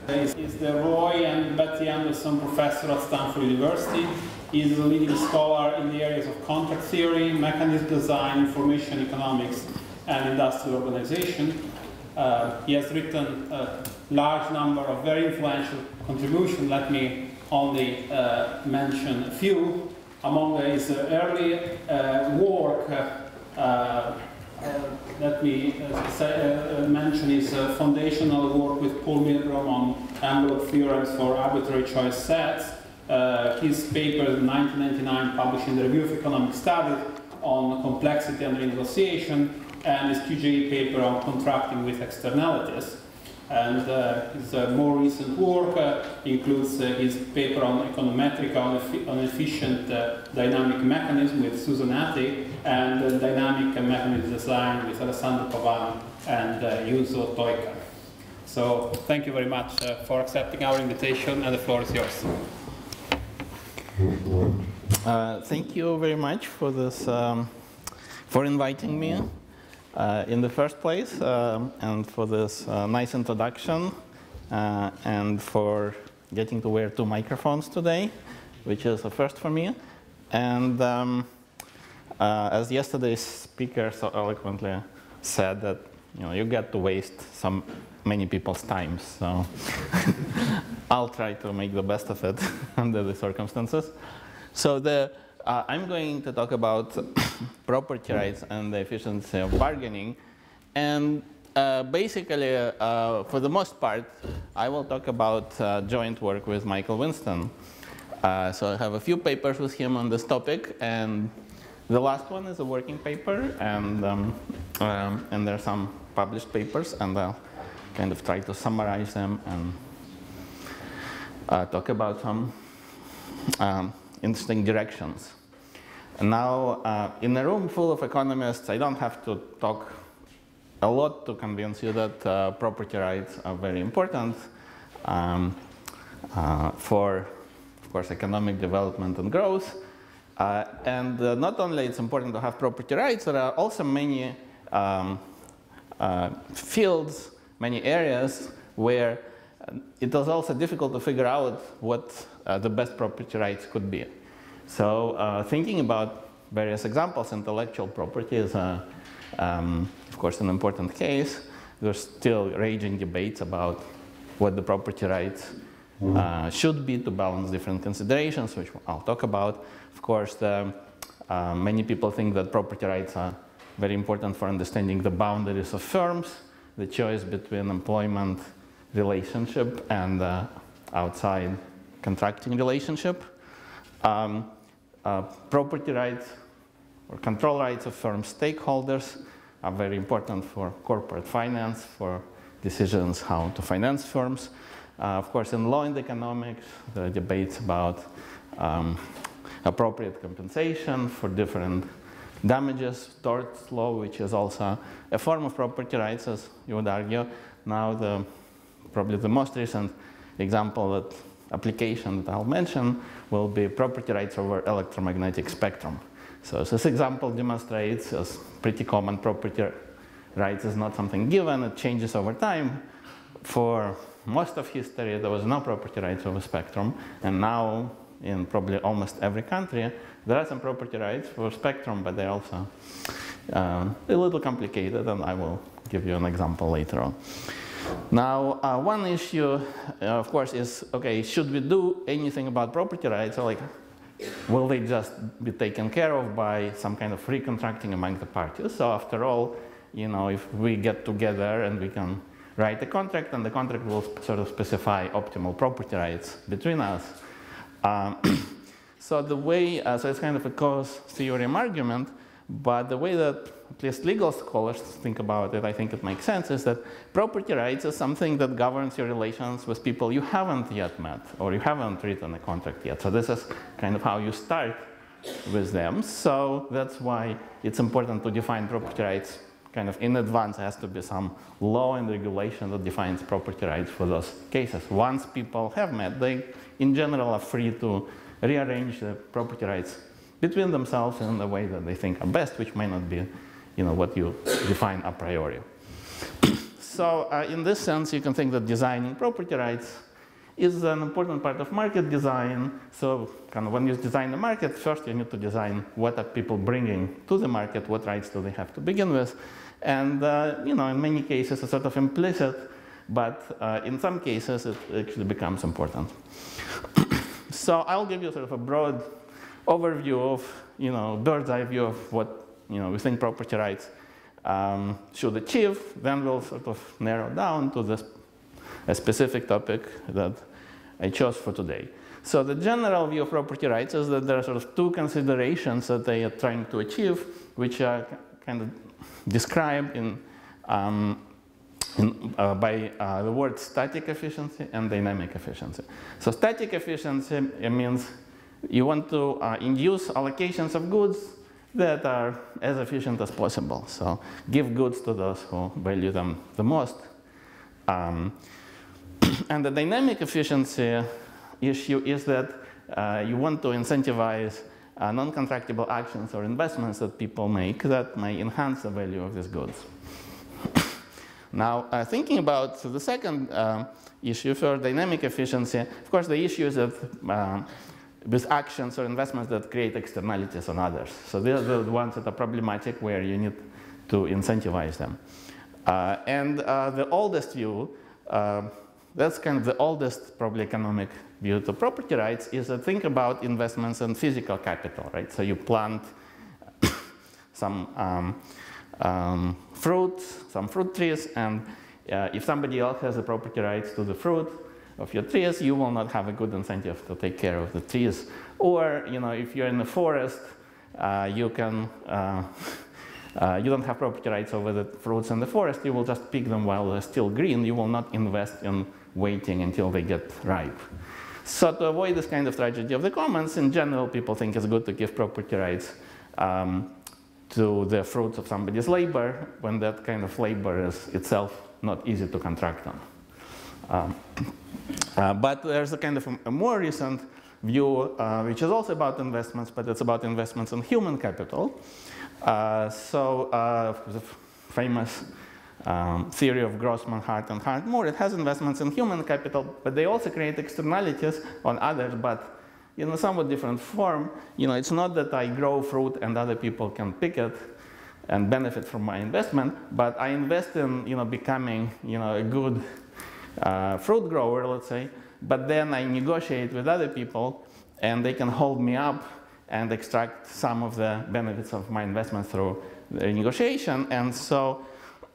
Is the Roy and Betty Anderson Professor at Stanford University. He is a leading scholar in the areas of contract theory, mechanism design, information economics, and industrial organization. He has written a large number of very influential contributions. Let me only mention a few. Among his early work, let me mention his foundational work with Paul Milgrom on envelope theorems for arbitrary choice sets. His paper in 1999 published in the Review of Economic Studies on complexity and renegotiation, and his QJE paper on contracting with externalities. And his more recent work includes his paper on econometric on efficient dynamic mechanism with Susan Atty, and dynamic mechanism design with Alessandro Pavano and Juuso Toika. So thank you very much for accepting our invitation, and the floor is yours. Thank you very much for this, for inviting me. In the first place, and for this nice introduction, and for getting to wear 2 microphones today, which is a first for me. And as yesterday's speaker so eloquently said, that you get to waste many people's time, so I'll try to make the best of it under the circumstances. So I'm going to talk about property rights and the efficiency of bargaining. And basically, for the most part, I will talk about joint work with Michael Winston. So I have a few papers with him on this topic, and the last one is a working paper, and there are some published papers, and I'll kind of try to summarize them and talk about some interesting directions. Now, in a room full of economists, I don't have to talk a lot to convince you that property rights are very important for, of course, economic development and growth. And not only it's important to have property rights, there are also many fields, many areas where it was also difficult to figure out what the best property rights could be. So thinking about various examples, intellectual property is, of course, an important case. There's still raging debates about what the property rights should be to balance different considerations, which I'll talk about. Of course, many people think that property rights are very important for understanding the boundaries of firms, the choice between employment relationship and outside contracting relationship. Property rights or control rights of firm stakeholders are very important for corporate finance, for decisions how to finance firms. Of course, in law and economics, there are debates about appropriate compensation for different damages, tort law, which is also a form of property rights, as you would argue. Now, probably the most recent example that application that I'll mention will be property rights over electromagnetic spectrum. So this example demonstrates as pretty common property rights is not something given, it changes over time. For most of history, there was no property rights over spectrum, and now in probably almost every country, there are some property rights for spectrum, but they're also a little complicated, and I will give you an example later on. Now, one issue, of course, is, okay, should we do anything about property rights? Or, like, will they just be taken care of by some kind of free contracting among the parties? So after all, if we get together and we can write a contract, and the contract will sort of specify optimal property rights between us. So the way, so it's kind of a cause theorem argument, but the way that at least legal scholars think about it, I think it makes sense, is that property rights is something that governs your relations with people you haven't yet met, or you haven't written a contract yet. So this is kind of how you start with them. So that's why it's important to define property rights kind of in advance. There has to be some law and regulation that defines property rights for those cases. Once people have met, they in general are free to rearrange the property rights between themselves in the way that they think are best, which may not be what you define a priori. So in this sense, you can think that designing property rights is an important part of market design. So kind of when you design the market, first you need to design what are people bringing to the market, what rights do they have to begin with. And you know, in many cases, it's sort of implicit, but in some cases, it actually becomes important. So I'll give you sort of a broad overview of, you know, bird's eye view of what, you know, we think property rights should achieve. Then we'll sort of narrow down to this a specific topic that I chose for today. So the general view of property rights is that there are sort of two considerations that they are trying to achieve, which are kind of described by the word static efficiency and dynamic efficiency. So static efficiency means you want to induce allocations of goods that are as efficient as possible. So give goods to those who value them the most. And the dynamic efficiency issue is that you want to incentivize non-contractable actions or investments that people make that may enhance the value of these goods. Now, thinking about the second issue for dynamic efficiency, of course, the issue is that with actions or investments that create externalities on others. So these are the ones that are problematic where you need to incentivize them. And the oldest view, that's kind of the oldest probably economic view to property rights, is to think about investments in physical capital, right? So you plant some fruit trees, and if somebody else has the property rights to the fruit of your trees, you will not have a good incentive to take care of the trees. Or, you know, if you're in the forest, you don't have property rights over the fruits in the forest. You will just pick them while they're still green. You will not invest in waiting until they get ripe. So to avoid this kind of tragedy of the commons, in general, people think it's good to give property rights to the fruits of somebody's labor when that kind of labor is itself not easy to contract on. But there's a kind of a more recent view, which is also about investments, but it's about investments in human capital. The famous theory of Grossman, Hart, and Hart-Moore, it has investments in human capital, but they also create externalities on others, but in a somewhat different form. You know, it's not that I grow fruit and other people can pick it and benefit from my investment, but I invest in, you know, becoming, you know, a good fruit grower, let's say, but then I negotiate with other people and they can hold me up and extract some of the benefits of my investment through the negotiation. And so,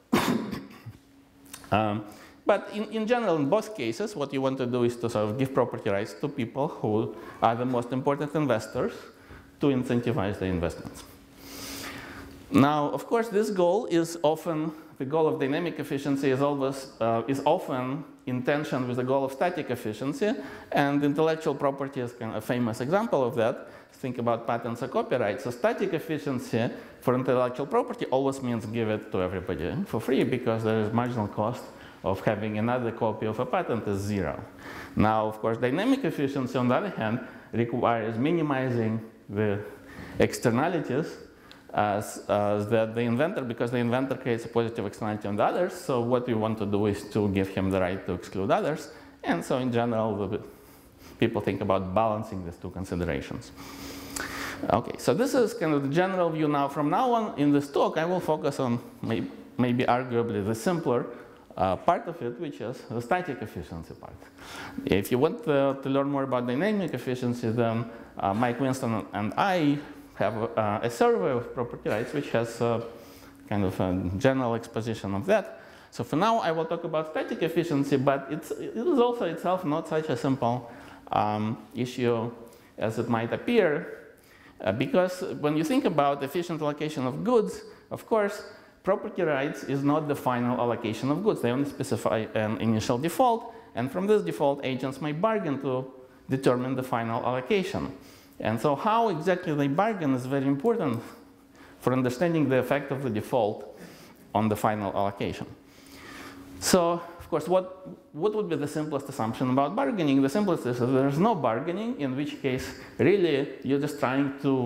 but in general, in both cases, what you want to do is to sort of give property rights to people who are the most important investors to incentivize the investments. Now, of course, this goal is often, the goal of dynamic efficiency is often in tension with the goal of static efficiency, and intellectual property is kind of a famous example of that. Think about patents or copyright. So static efficiency for intellectual property always means give it to everybody for free, because there is marginal cost of having another copy of a patent is zero. Now, of course, dynamic efficiency, on the other hand, requires minimizing the externalities that the inventor, because the inventor creates a positive externality on the others. So what we want to do is to give him the right to exclude others. And so in general, people think about balancing these two considerations. Okay, so this is kind of the general view. Now, from now on in this talk, I will focus on maybe arguably the simpler part of it, which is the static efficiency part. If you want to learn more about dynamic efficiency, then Mike Winston and I have a survey of property rights, which has kind of a general exposition of that. So for now, I will talk about static efficiency, but it is also itself not such a simple issue as it might appear, because when you think about efficient allocation of goods, of course, property rights is not the final allocation of goods. They only specify an initial default, and from this default, agents may bargain to determine the final allocation. And so how exactly they bargain is very important for understanding the effect of the default on the final allocation. So, of course, what would be the simplest assumption about bargaining? The simplest is that there is no bargaining, in which case, really, you're just trying to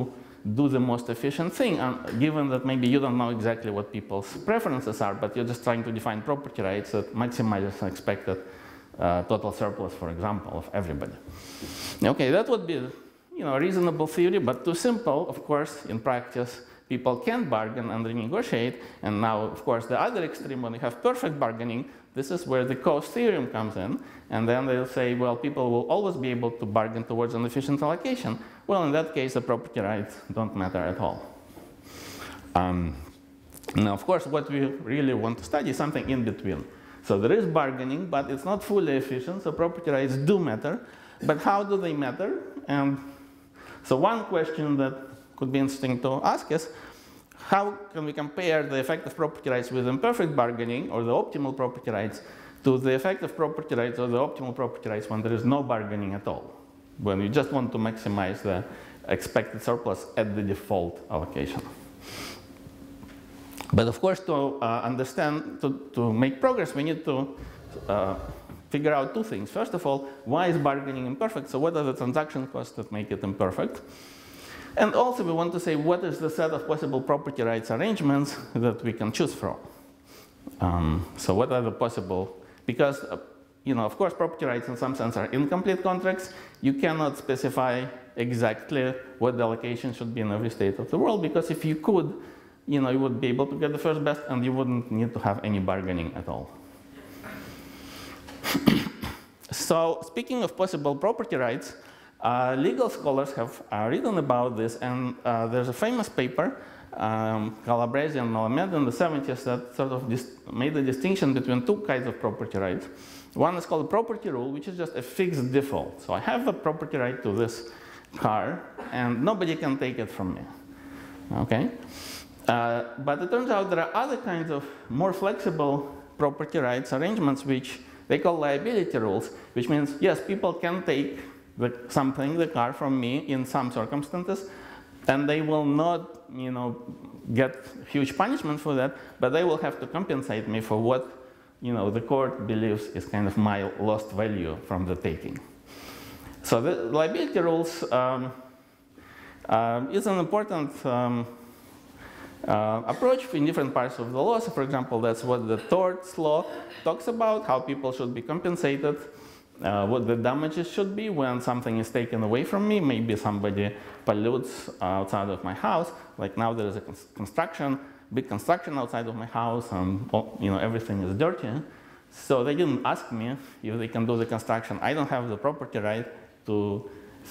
do the most efficient thing, given that maybe you don't know exactly what people's preferences are, but you're just trying to define property rights that maximizes an expected total surplus, for example, of everybody. Okay, that would be a reasonable theory, but too simple. Of course, in practice, people can bargain and renegotiate. And now, of course, the other extreme, when you have perfect bargaining, this is where the cost theorem comes in. And then they'll say, well, people will always be able to bargain towards an efficient allocation. Well, in that case, the property rights don't matter at all. Now, of course, what we really want to study is something in between. So there is bargaining, but it's not fully efficient, so property rights do matter. But how do they matter? And so one question that could be interesting to ask is, how can we compare the effect of property rights with imperfect bargaining, or the optimal property rights, to the effect of property rights or the optimal property rights when there is no bargaining at all, when you just want to maximize the expected surplus at the default allocation? But of course, to understand, to make progress, we need to figure out two things. First of all, why is bargaining imperfect? So what are the transaction costs that make it imperfect? And also we want to say what is the set of possible property rights arrangements that we can choose from. So what are the possible, because of course property rights in some sense are incomplete contracts. You cannot specify exactly what the allocation should be in every state of the world, because if you could, you would be able to get the first best and you wouldn't need to have any bargaining at all. So speaking of possible property rights, legal scholars have written about this, and there's a famous paper, Calabresi and Malamed in the 70s, that sort of made the distinction between two kinds of property rights. One is called a property rule, which is just a fixed default. So I have a property right to this car, and nobody can take it from me. Okay? But it turns out there are other kinds of more flexible property rights arrangements, which they call liability rules, which means, yes, people can take the car from me in some circumstances, and they will not, get huge punishment for that, but they will have to compensate me for what, the court believes is kind of my lost value from the taking. So the liability rules is an important approach in different parts of the law. So for example, that's what the torts law talks about, how people should be compensated, what the damages should be when something is taken away from me. Maybe somebody pollutes outside of my house. Like now there is a big construction outside of my house, and everything is dirty. So they didn't ask me if they can do the construction. I don't have the property right to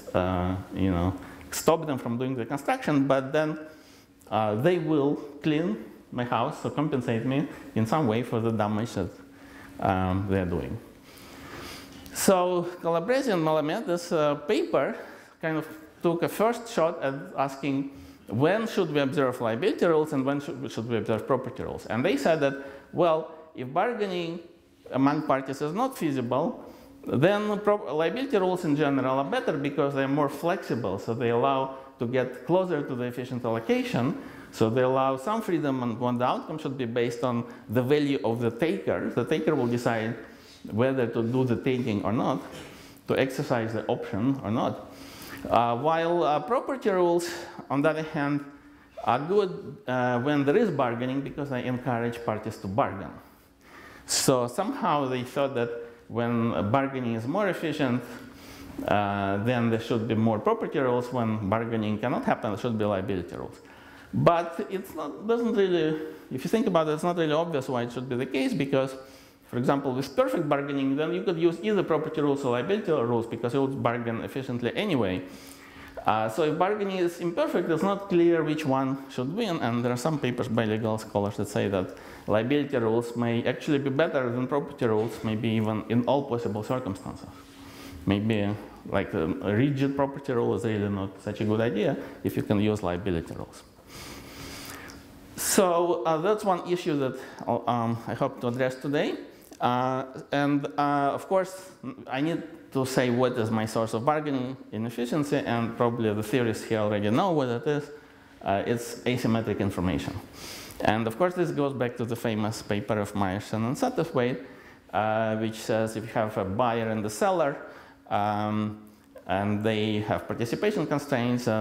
stop them from doing the construction, but then they will clean my house, so compensate me in some way for the damage that they're doing. So Calabresi and Malamed, this paper kind of took a first shot at asking when should we observe liability rules and when should we observe property rules. And they said that, well, if bargaining among parties is not feasible, then liability rules in general are better because they're more flexible, so they allow to get closer to the efficient allocation. So they allow some freedom, and when the outcome should be based on the value of the taker. The taker will decide whether to do the taking or not, to exercise the option or not. While property rules, on the other hand, are good when there is bargaining because they encourage parties to bargain. So somehow they thought that when bargaining is more efficient, then there should be more property rules. When bargaining cannot happen, there should be liability rules. But doesn't really, if you think about it, it's not really obvious why it should be the case, because, for example, with perfect bargaining, then you could use either property rules or liability rules because you would bargain efficiently anyway. So if bargaining is imperfect, it's not clear which one should win, and there are some papers by legal scholars that say that liability rules may actually be better than property rules, maybe even in all possible circumstances. Maybe like a rigid property rule is really not such a good idea if you can use liability rules. So that's one issue that I hope to address today. Of course, I need to say what is my source of bargaining inefficiency, and probably the theorists here already know what it is. It's asymmetric information. And of course, this goes back to the famous paper of Meyerson and Satterthwaite, which says if you have a buyer and a seller, and they have participation constraints, and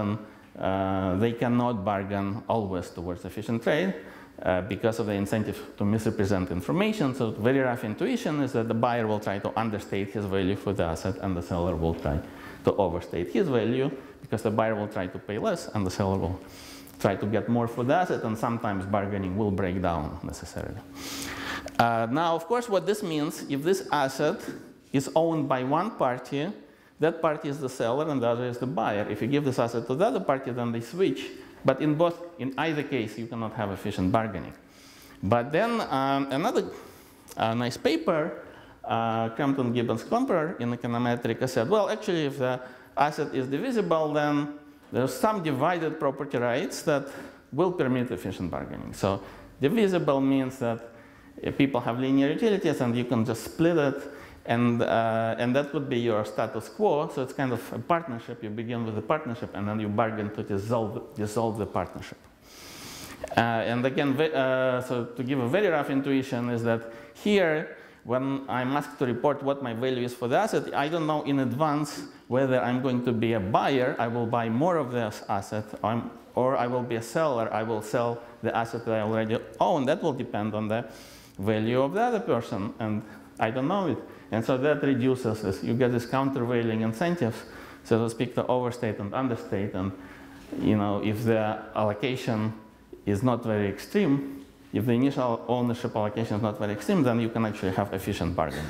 they cannot bargain always towards efficient trade because of the incentive to misrepresent information. So very rough intuition is that the buyer will try to understate his value for the asset and the seller will try to overstate his value, because the buyer will try to pay less and the seller will try to get more for the asset, and sometimes bargaining will break down necessarily. Now, of course, what this means, if this asset is owned by one party, that party is the seller and the other is the buyer. If you give this asset to the other party, then they switch. But in either case, you cannot have efficient bargaining. But then another nice paper, Crampton Gibbons Klumper in econometrics said, well, actually, if the asset is divisible, then there's some divided property rights that will permit efficient bargaining. So divisible means that people have linear utilities and you can just split it, and that would be your status quo. So it's kind of a partnership. You begin with a partnership and then you bargain to dissolve the partnership. And again, so to give a very rough intuition is that here, when I'm asked to report what my value is for the asset, I don't know in advance whether I'm going to be a buyer, I will buy more of this asset, or I will be a seller, I will sell the asset that I already own. That will depend on the value of the other person, and I don't know it. And so that reduces this. You get this countervailing incentives, so to speak, to overstate and understate. And if the allocation is not very extreme, if the initial ownership allocation is not very extreme, then you can actually have efficient bargaining.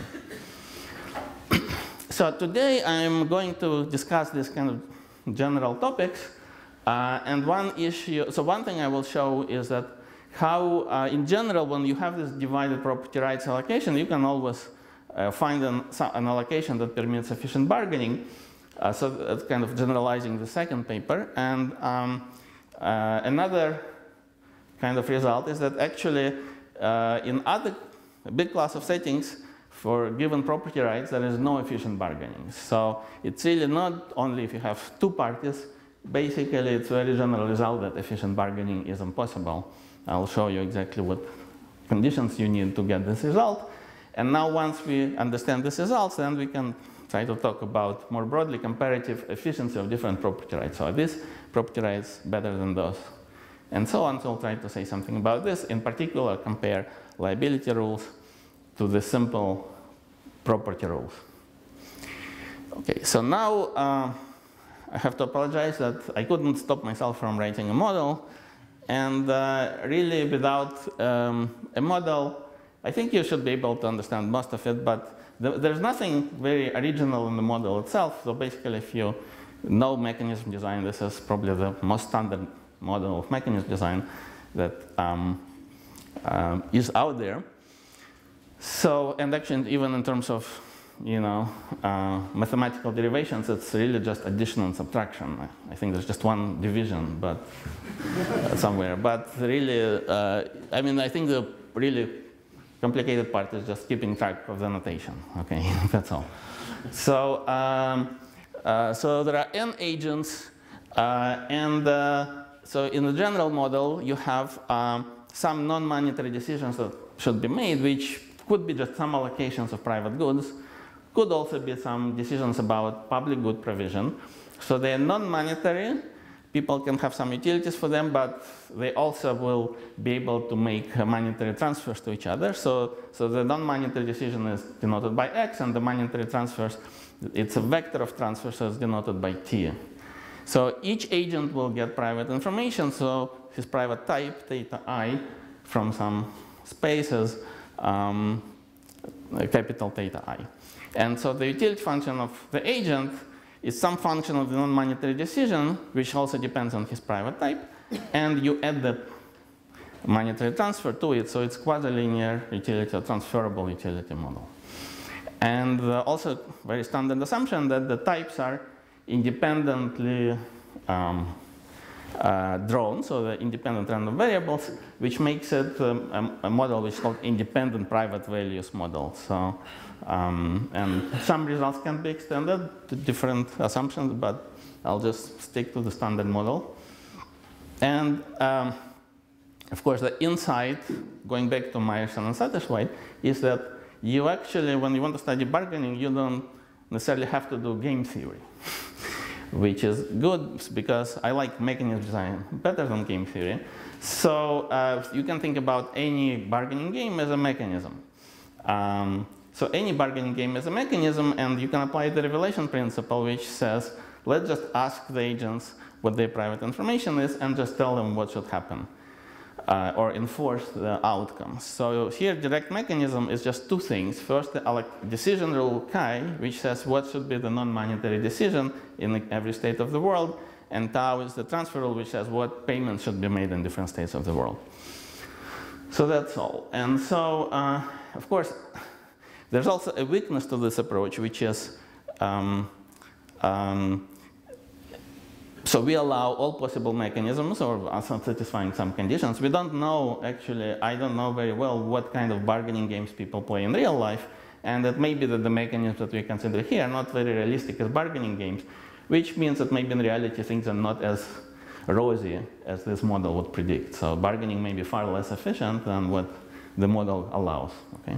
So today I'm going to discuss this kind of general topics. And one issue, so one thing I will show is that how, in general, when you have this divided property rights allocation, you can always find an allocation that permits efficient bargaining. So that's kind of generalizing the second paper. And another kind of result is that actually in other big class of settings for given property rights, there is no efficient bargaining. So it's really not only if you have two parties, basically it's a very general result that efficient bargaining is impossible. I'll show you exactly what conditions you need to get this result. And now once we understand these results, then we can try to talk about more broadly comparative efficiency of different property rights. So are these property rights better than those? And so on. So I'll try to say something about this. In particular, compare liability rules to the simple property rules. Okay, so now I have to apologize that I couldn't stop myself from writing a model. And really, without a model, I think you should be able to understand most of it. But there's nothing very original in the model itself. So basically, if you know mechanism design, this is probably the most standard model of mechanism design that is out there. So, and actually, even in terms of mathematical derivations, it's really just addition and subtraction. I think there's just one division, but somewhere. But really, I mean, I think the really complicated part is just keeping track of the notation. Okay, that's all. So, so there are n agents, so in the general model, you have some non-monetary decisions that should be made, which could be just some allocations of private goods, could also be some decisions about public good provision. So they are non-monetary. People can have some utilities for them, but they also will be able to make monetary transfers to each other. So the non-monetary decision is denoted by X, and the monetary transfers, it's a vector of transfers, so it's denoted by T. So each agent will get private information, so his private type, theta I, from some spaces, capital theta I. And so the utility function of the agent is some function of the non-monetary decision, which also depends on his private type, and you add the monetary transfer to it, so it's quasi-linear utility, or transferable utility model. And also very standard assumption that the types are independently drawn, so the independent random variables, which makes it a model which is called independent private values model. So, and some results can be extended to different assumptions, but I'll just stick to the standard model. And of course, the insight, going back to Meyerson and Satterthwaite, is that you actually, when you want to study bargaining, you don't necessarily have to do game theory. which is good because I like mechanism design better than game theory. So you can think about any bargaining game as a mechanism. So any bargaining game is a mechanism, and you can apply the revelation principle, which says, let's just ask the agents what their private information is and just tell them what should happen, or enforce the outcomes. So here, direct mechanism is just two things. First, the decision rule chi, which says what should be the non-monetary decision in every state of the world, and tau is the transfer rule, which says what payments should be made in different states of the world. So that's all. And so, of course, there's also a weakness to this approach, which is so we allow all possible mechanisms or satisfying some conditions. We don't know, actually, I don't know very well what kind of bargaining games people play in real life, and it may be that the mechanisms that we consider here are not very realistic as bargaining games, which means that maybe in reality things are not as rosy as this model would predict. So bargaining may be far less efficient than what the model allows, okay?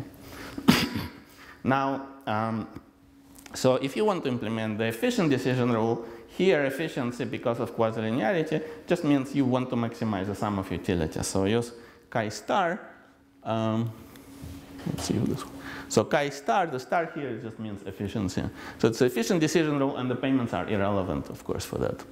Now, so if you want to implement the efficient decision rule, here efficiency, because of quasi-linearity, just means you want to maximize the sum of utilities. So use chi star. Let's see this one. So chi star, the star here just means efficiency. So it's an efficient decision rule, and the payments are irrelevant, of course, for that.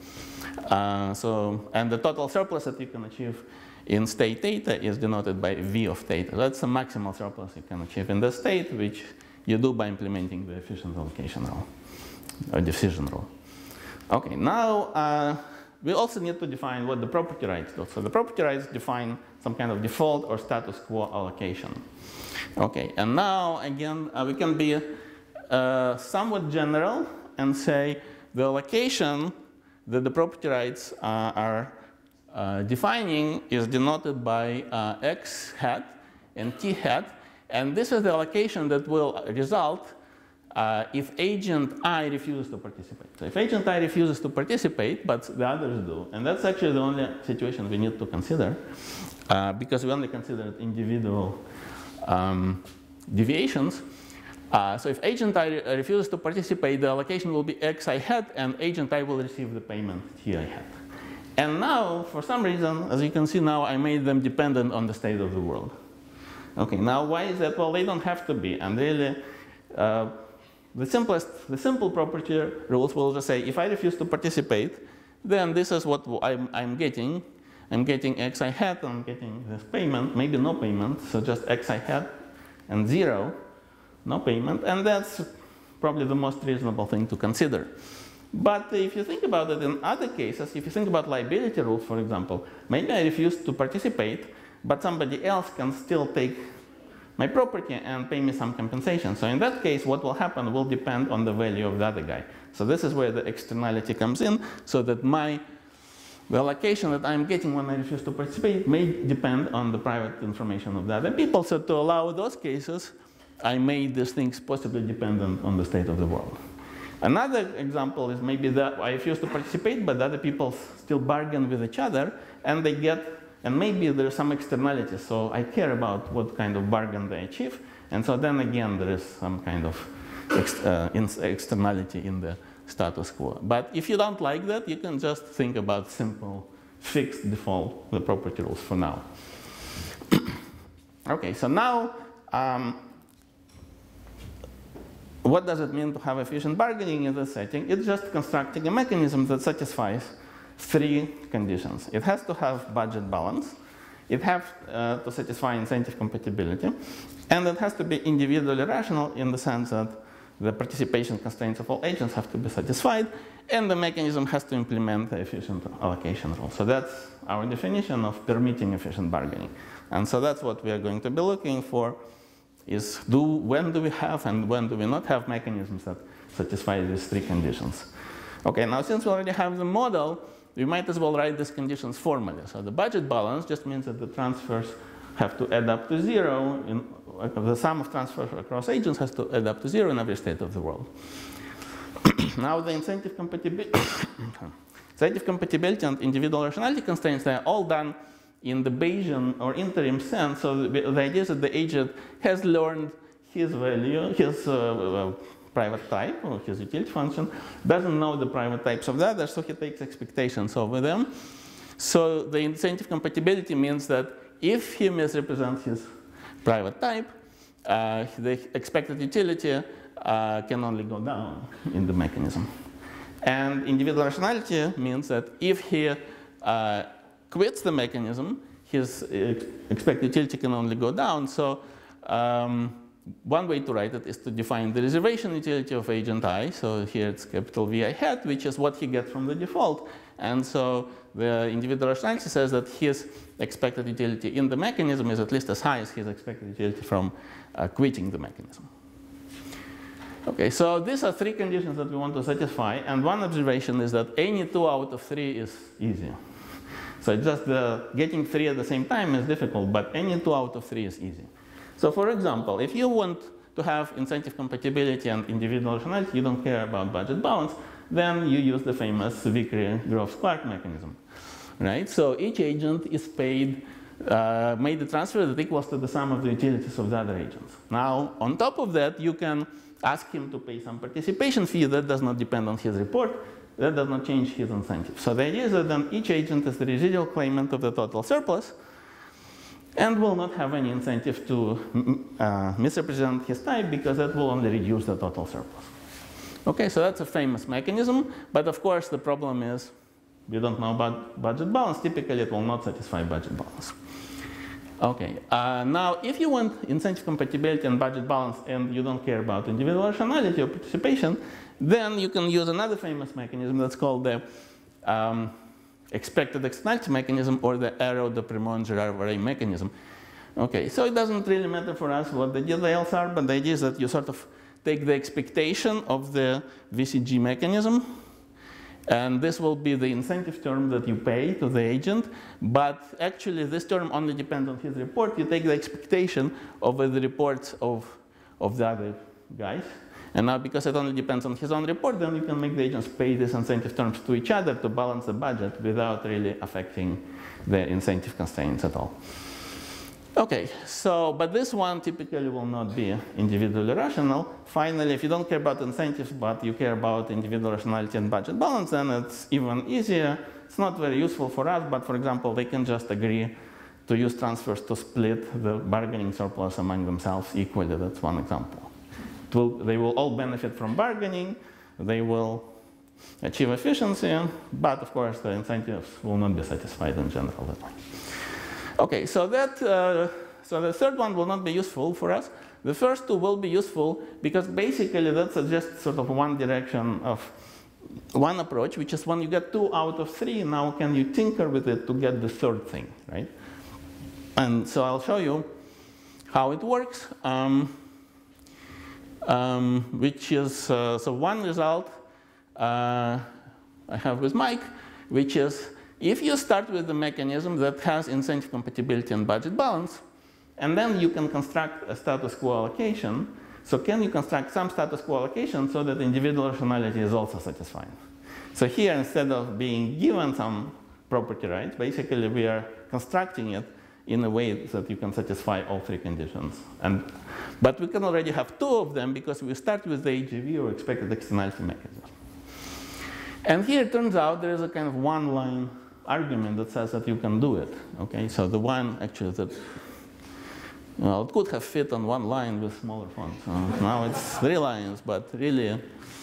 And the total surplus that you can achieve in state theta is denoted by V of theta. That's the maximal surplus you can achieve in the state, which you do by implementing the efficient allocation rule, or decision rule. Okay, now we also need to define what the property rights do. So the property rights define some kind of default or status quo allocation. Okay, and now again, we can be somewhat general and say the allocation that the property rights are defining is denoted by x hat and t hat, and this is the allocation that will result if agent I refuses to participate. So if agent I refuses to participate, but the others do, and that's actually the only situation we need to consider, because we only considered individual deviations. So if agent I refuses to participate, the allocation will be xi hat, and agent I will receive the payment ti hat. And now, for some reason, as you can see now, I made them dependent on the state of the world. Okay, now why is that? Well, they don't have to be, and really, the simple property rules will just say, if I refuse to participate, then this is what I'm getting. I'm getting xi hat, I'm getting this payment, maybe no payment, so just xi hat and 0, no payment, and that's probably the most reasonable thing to consider. But if you think about it in other cases, if you think about liability rules, for example, maybe I refuse to participate, but somebody else can still take my property and pay me some compensation. So in that case, what will happen will depend on the value of the other guy. So this is where the externality comes in, so that the allocation that I'm getting when I refuse to participate may depend on the private information of the other people. So to allow those cases, I made these things possibly dependent on the state of the world. Another example is maybe that I refuse to participate, but the other people still bargain with each other, and they get, and maybe there's some externality. So I care about what kind of bargain they achieve, and so then again there is some kind of externality in the status quo. But if you don't like that, you can just think about simple fixed default, the property rules for now. Okay, so now what does it mean to have efficient bargaining in this setting? It's just constructing a mechanism that satisfies 3 conditions. It has to have budget balance, it has to satisfy incentive compatibility, and it has to be individually rational in the sense that the participation constraints of all agents have to be satisfied, and the mechanism has to implement the efficient allocation rule. So that's our definition of permitting efficient bargaining. And so that's what we are going to be looking for, is when do we have and when do we not have mechanisms that satisfy these 3 conditions. Okay, now since we already have the model, we might as well write these conditions formally. So the budget balance just means that the transfers have to add up to 0. The sum of transfers across agents has to add up to 0 in every state of the world. Now the incentive compatibility, and individual rationality constraints, they are all done in the Bayesian or interim sense. So the idea is that the agent has learned his value, his private type of his utility function, doesn't know the private types of the others, so he takes expectations over them. So the incentive compatibility means that if he misrepresents his private type, the expected utility can only go down in the mechanism. And individual rationality means that if he quits the mechanism, his expected utility can only go down. So one way to write it is to define the reservation utility of agent I. So here it's capital VI hat, which is what he gets from the default. And so the individual rationality says that his expected utility in the mechanism is at least as high as his expected utility from quitting the mechanism. Okay, so these are three conditions that we want to satisfy, and one observation is that any 2 out of 3 is easy. So just getting 3 at the same time is difficult, but any 2 out of 3 is easy. So for example, if you want to have incentive compatibility and individual rationality, you don't care about budget balance, then you use the famous Vickrey-Groves-Clark mechanism, right? So each agent is paid, made a transfer that equals to the sum of the utilities of the other agents. Now, on top of that, you can ask him to pay some participation fee that does not depend on his report, that does not change his incentive. So the idea is that then each agent is the residual claimant of the total surplus and will not have any incentive to misrepresent his type because that will only reduce the total surplus. Okay, so that's a famous mechanism, but of course the problem is we don't know about budget balance. Typically it will not satisfy budget balance. Okay, now if you want incentive compatibility and budget balance and you don't care about individual rationality or participation, then you can use another famous mechanism that's called the expected externality mechanism or the Arrow-de-Premont-Girard array mechanism. Okay, so it doesn't really matter for us what the details are, but the idea is that you sort of take the expectation of the VCG mechanism, and this will be the incentive term that you pay to the agent, but actually this term only depends on his report. You take the expectation over the reports of the other guys, and now because it only depends on his own report, then you can make the agents pay these incentive terms to each other to balance the budget without really affecting the incentive constraints at all. Okay, so, but this one typically will not be individually rational. Finally, if you don't care about incentives, but you care about individual rationality and budget balance, then it's even easier. It's not very useful for us, but for example, they can just agree to use transfers to split the bargaining surplus among themselves equally. That's one example. They will all benefit from bargaining. They will achieve efficiency, but of course, the incentives will not be satisfied in general that way. Okay, so so the third one will not be useful for us. The first two will be useful because basically that suggests sort of one direction of one approach, which is when you get 2 out of 3, now can you tinker with it to get the third thing, right? And so I'll show you how it works, which is, so one result I have with Mike, which is if you start with the mechanism that has incentive compatibility and budget balance, and then you can construct a status quo allocation. So can you construct some status quo allocation so that individual rationality is also satisfied? So here, instead of being given some property rights, basically we are constructing it in a way that you can satisfy all 3 conditions. But we can already have 2 of them because we start with the AGV or expected externality mechanism. And here it turns out there is a kind of one-line argument that says that you can do it. Okay, so the one actually that, well, it could have fit on one line with smaller fonts. Now it's 3 lines, but really.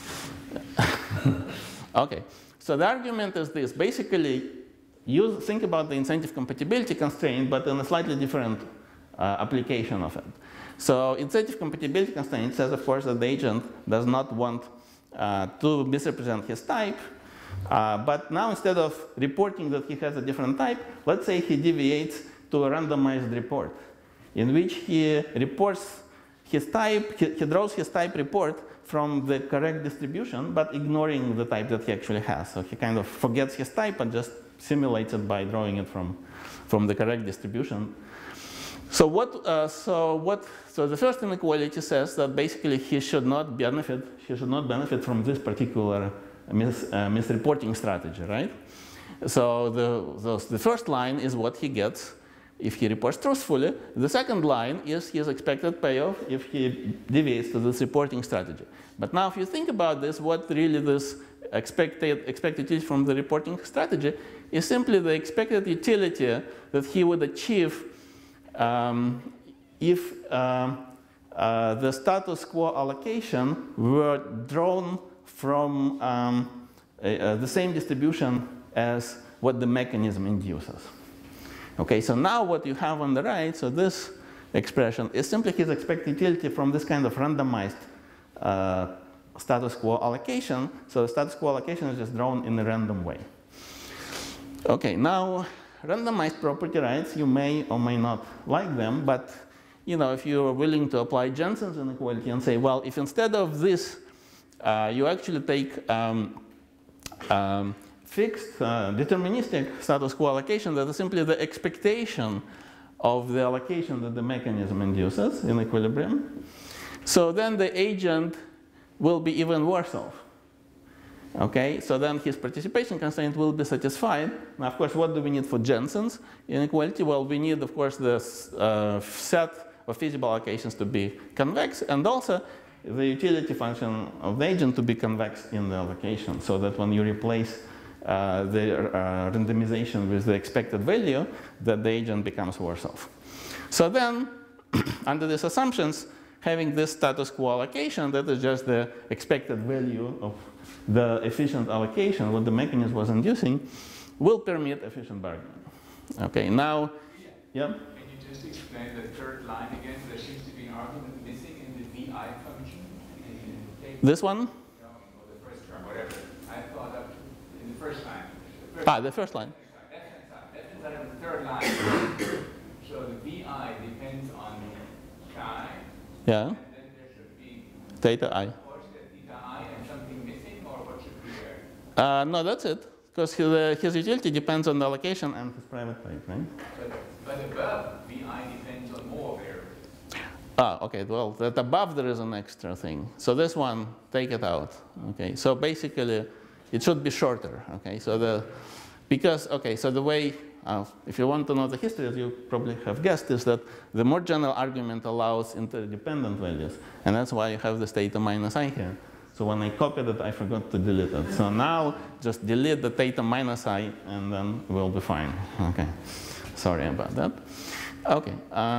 Okay, so the argument is this. Basically, you think about the incentive compatibility constraint, but in a slightly different application of it. So incentive compatibility constraint says, of course, that the agent does not want to misrepresent his type. But now instead of reporting that he has a different type, let's say he deviates to a randomized report in which he reports his type, he draws his type report from the correct distribution, but ignoring the type that he actually has. So he kind of forgets his type and just simulates it by drawing it from the correct distribution. So the first inequality says that basically he should not benefit from this particular misreporting strategy, right? So the first line is what he gets if he reports truthfully. The second line is his expected payoff if he deviates to this reporting strategy. But now if you think about this, what really this expected utility from the reporting strategy is simply the expected utility that he would achieve if the status quo allocation were drawn from the same distribution as what the mechanism induces. Okay, so now what you have on the right, so this expression is simply his expected utility from this kind of randomized status quo allocation. So the status quo allocation is just drawn in a random way. Okay, now randomized property rights, you may or may not like them, but if you are willing to apply Jensen's inequality and say, well, if instead of this you actually take fixed deterministic status quo allocation, that is simply the expectation of the allocation that the mechanism induces in equilibrium, so then the agent will be even worse off. Okay, so then his participation constraint will be satisfied. Now, of course, what do we need for Jensen's inequality? Well, we need, of course, this set of feasible allocations to be convex, and also the utility function of the agent to be convex in the allocation, so that when you replace the randomization with the expected value, that the agent becomes worse off. So then, under these assumptions, having this status quo allocation, that is just the expected value of the efficient allocation, what the mechanism was inducing, will permit efficient bargaining. Okay, now, yeah? Can you just explain the third line again? There seems to be an argument missing in the VI function. This one? No, or the first term, whatever. I thought up in the first line. The first line. Left-hand side of the third line. So the VI depends on chi. Yeah. And then there should be Theta I. Or is there theta I and something missing, or what should be there? No, that's it. Because his utility depends on the allocation and his private type, right? But above, VI depends on more variables. Okay, well, that above there is an extra thing. So this one, take it out. Okay, so basically, it should be shorter. Okay, so so the way, if you want to know the history, as you probably have guessed, is that the more general argument allows interdependent values, and that's why you have this theta minus I here. So when I copied it, I forgot to delete it. So now, just delete the theta minus I, and then we'll be fine. Okay, sorry about that. Okay.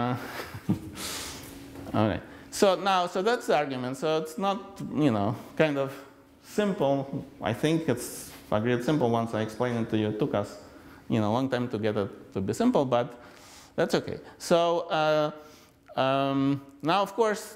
All right. So now, so that's the argument. So it's not, kind of simple. I think it's agreed simple once I explained it to you. It took us, a long time to get it to be simple, but that's okay. So now, of course,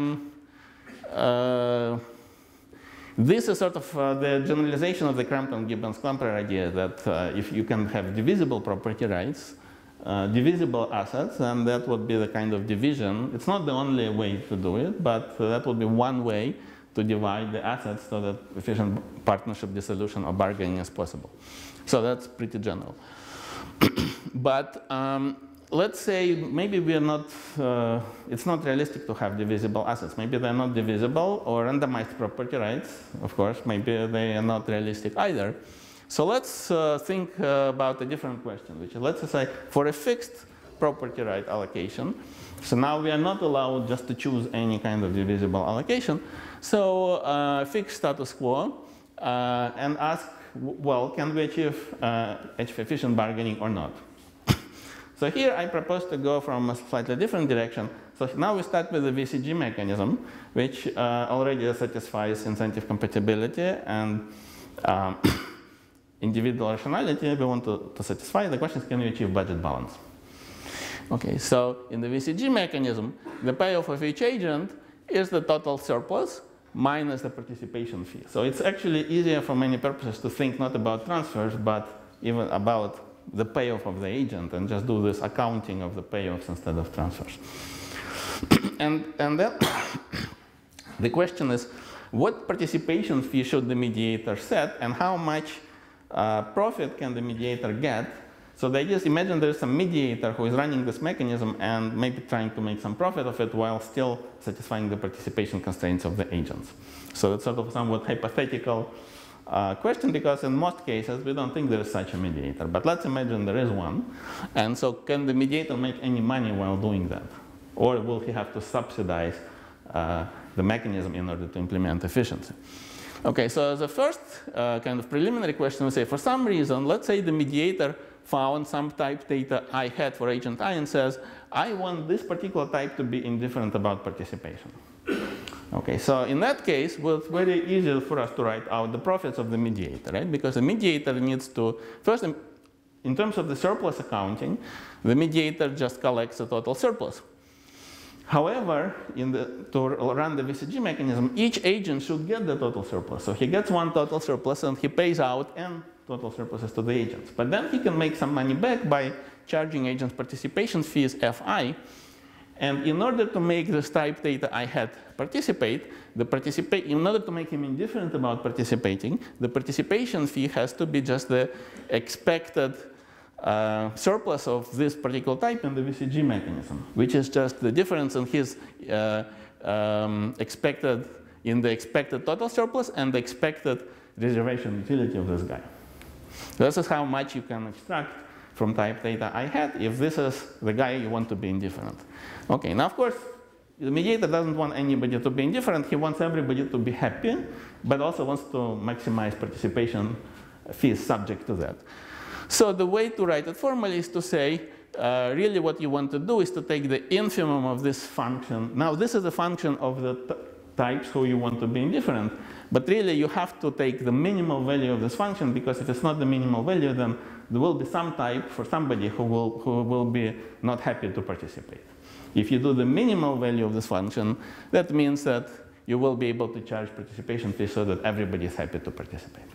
this is sort of the generalization of the Crampton-Gibbons-Klumper idea that if you can have divisible property rights, divisible assets, and that would be the kind of division. It's not the only way to do it, but that would be one way to divide the assets so that efficient partnership dissolution or bargaining is possible. So that's pretty general. But let's say maybe we are not, it's not realistic to have divisible assets. Maybe they're not divisible, or randomized property rights, of course, maybe they are not realistic either. So let's think about a different question, which is, let's say, for a fixed property right allocation. So now we are not allowed just to choose any kind of divisible allocation. So fixed status quo and ask, well, can we achieve efficient bargaining or not? So here I propose to go from a slightly different direction. So now we start with the VCG mechanism, which already satisfies incentive compatibility and individual rationality we want to satisfy. The question is, can you achieve budget balance? Okay, so in the VCG mechanism, the payoff of each agent is the total surplus minus the participation fee. So it's actually easier for many purposes to think not about transfers, but even about the payoff of the agent, and just do this accounting of the payoffs instead of transfers. and then the question is, what participation fee should the mediator set, and how much profit can the mediator get? So the idea is, imagine there's some mediator who is running this mechanism and maybe trying to make some profit of it while still satisfying the participation constraints of the agents. So that's sort of somewhat hypothetical question, because in most cases we don't think there is such a mediator. But let's imagine there is one. And so can the mediator make any money while doing that? Or will he have to subsidize the mechanism in order to implement efficiency? Okay, so the first kind of preliminary question we say, for some reason, let's say the mediator found some type theta I hat for agent I and says, I want this particular type to be indifferent about participation. Okay, so in that case, well, it's very easy for us to write out the profits of the mediator, right? Because the mediator needs to, first, in terms of the surplus accounting, the mediator just collects the total surplus. However, to run the VCG mechanism, each agent should get the total surplus. So he gets one total surplus and he pays out n total surpluses to the agents. But then he can make some money back by charging agents participation fees Fi. And in order to make this type theta I had participate, in order to make him indifferent about participating, the participation fee has to be just the expected surplus of this particular type in the VCG mechanism, which is just the difference in his expected total surplus and the expected reservation utility of this guy. This is how much you can extract from type theta I had if this is the guy you want to be indifferent. Okay, now of course, the mediator doesn't want anybody to be indifferent. He wants everybody to be happy, but also wants to maximize participation fees subject to that. So the way to write it formally is to say, really what you want to do is to take the infimum of this function. Now this is a function of the types who you want to be indifferent, but really you have to take the minimal value of this function, because if it's not the minimal value, then there will be some type for somebody who will be not happy to participate. If you do the minimal value of this function, that means that you will be able to charge participation fees so that everybody is happy to participate.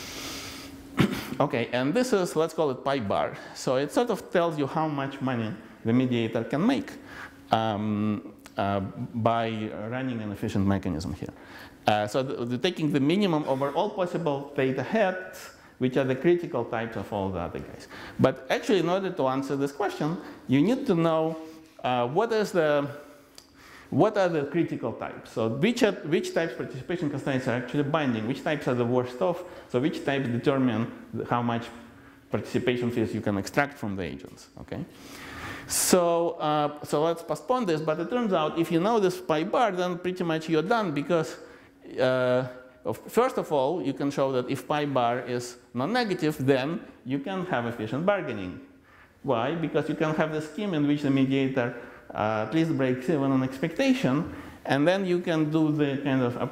Okay, and this is, let's call it pi bar. So it sort of tells you how much money the mediator can make by running an efficient mechanism here. So taking the minimum over all possible theta hats, which are the critical types of all the other guys. But actually, in order to answer this question, you need to know what are the critical types. So which types participation constraints are actually binding, which types are the worst off, so which types determine how much participation fees you can extract from the agents, okay? So let's postpone this, but it turns out if you know this pi bar, then pretty much you're done, because first of all, you can show that if pi bar is non-negative, then you can have efficient bargaining. Why? Because you can have the scheme in which the mediator at least breaks even on expectation, and then you can do the kind of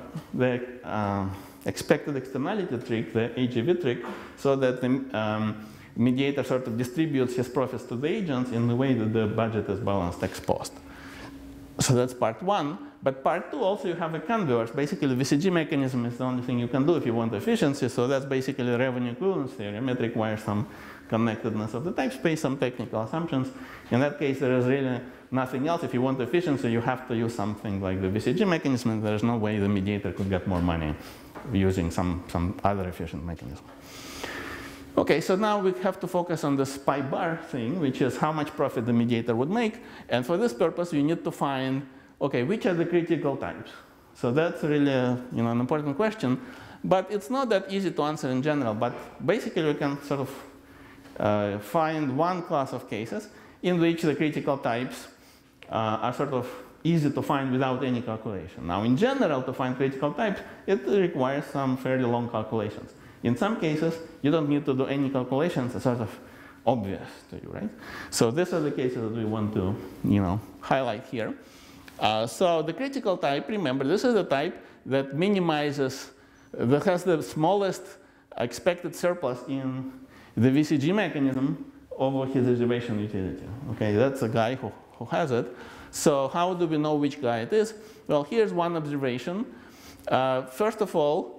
expected externality trick, the AGV trick, so that the mediator sort of distributes his profits to the agents in the way that the budget is balanced ex post. So that's part one. But part two, also you have a converse. Basically, the VCG mechanism is the only thing you can do if you want efficiency. So that's basically a revenue equivalence theorem. It requires some connectedness of the type space, some technical assumptions. In that case, there is really nothing else. If you want efficiency, you have to use something like the VCG mechanism, and there's no way the mediator could get more money using some other efficient mechanism. Okay, so now we have to focus on this pi bar thing, which is how much profit the mediator would make. And for this purpose, you need to find, okay, which are the critical types? So that's really an important question. But it's not that easy to answer in general. But basically, we can sort of find one class of cases in which the critical types are sort of easy to find without any calculation. Now, in general, to find critical types, it requires some fairly long calculations. In some cases, you don't need to do any calculations. It's sort of obvious to you, right? So these are the cases that we want to, highlight here. So the critical type, remember, this is the type that minimizes, that has the smallest expected surplus in the VCG mechanism over his reservation utility. Okay, that's a guy who has it. So how do we know which guy it is? Well, here's one observation. First of all,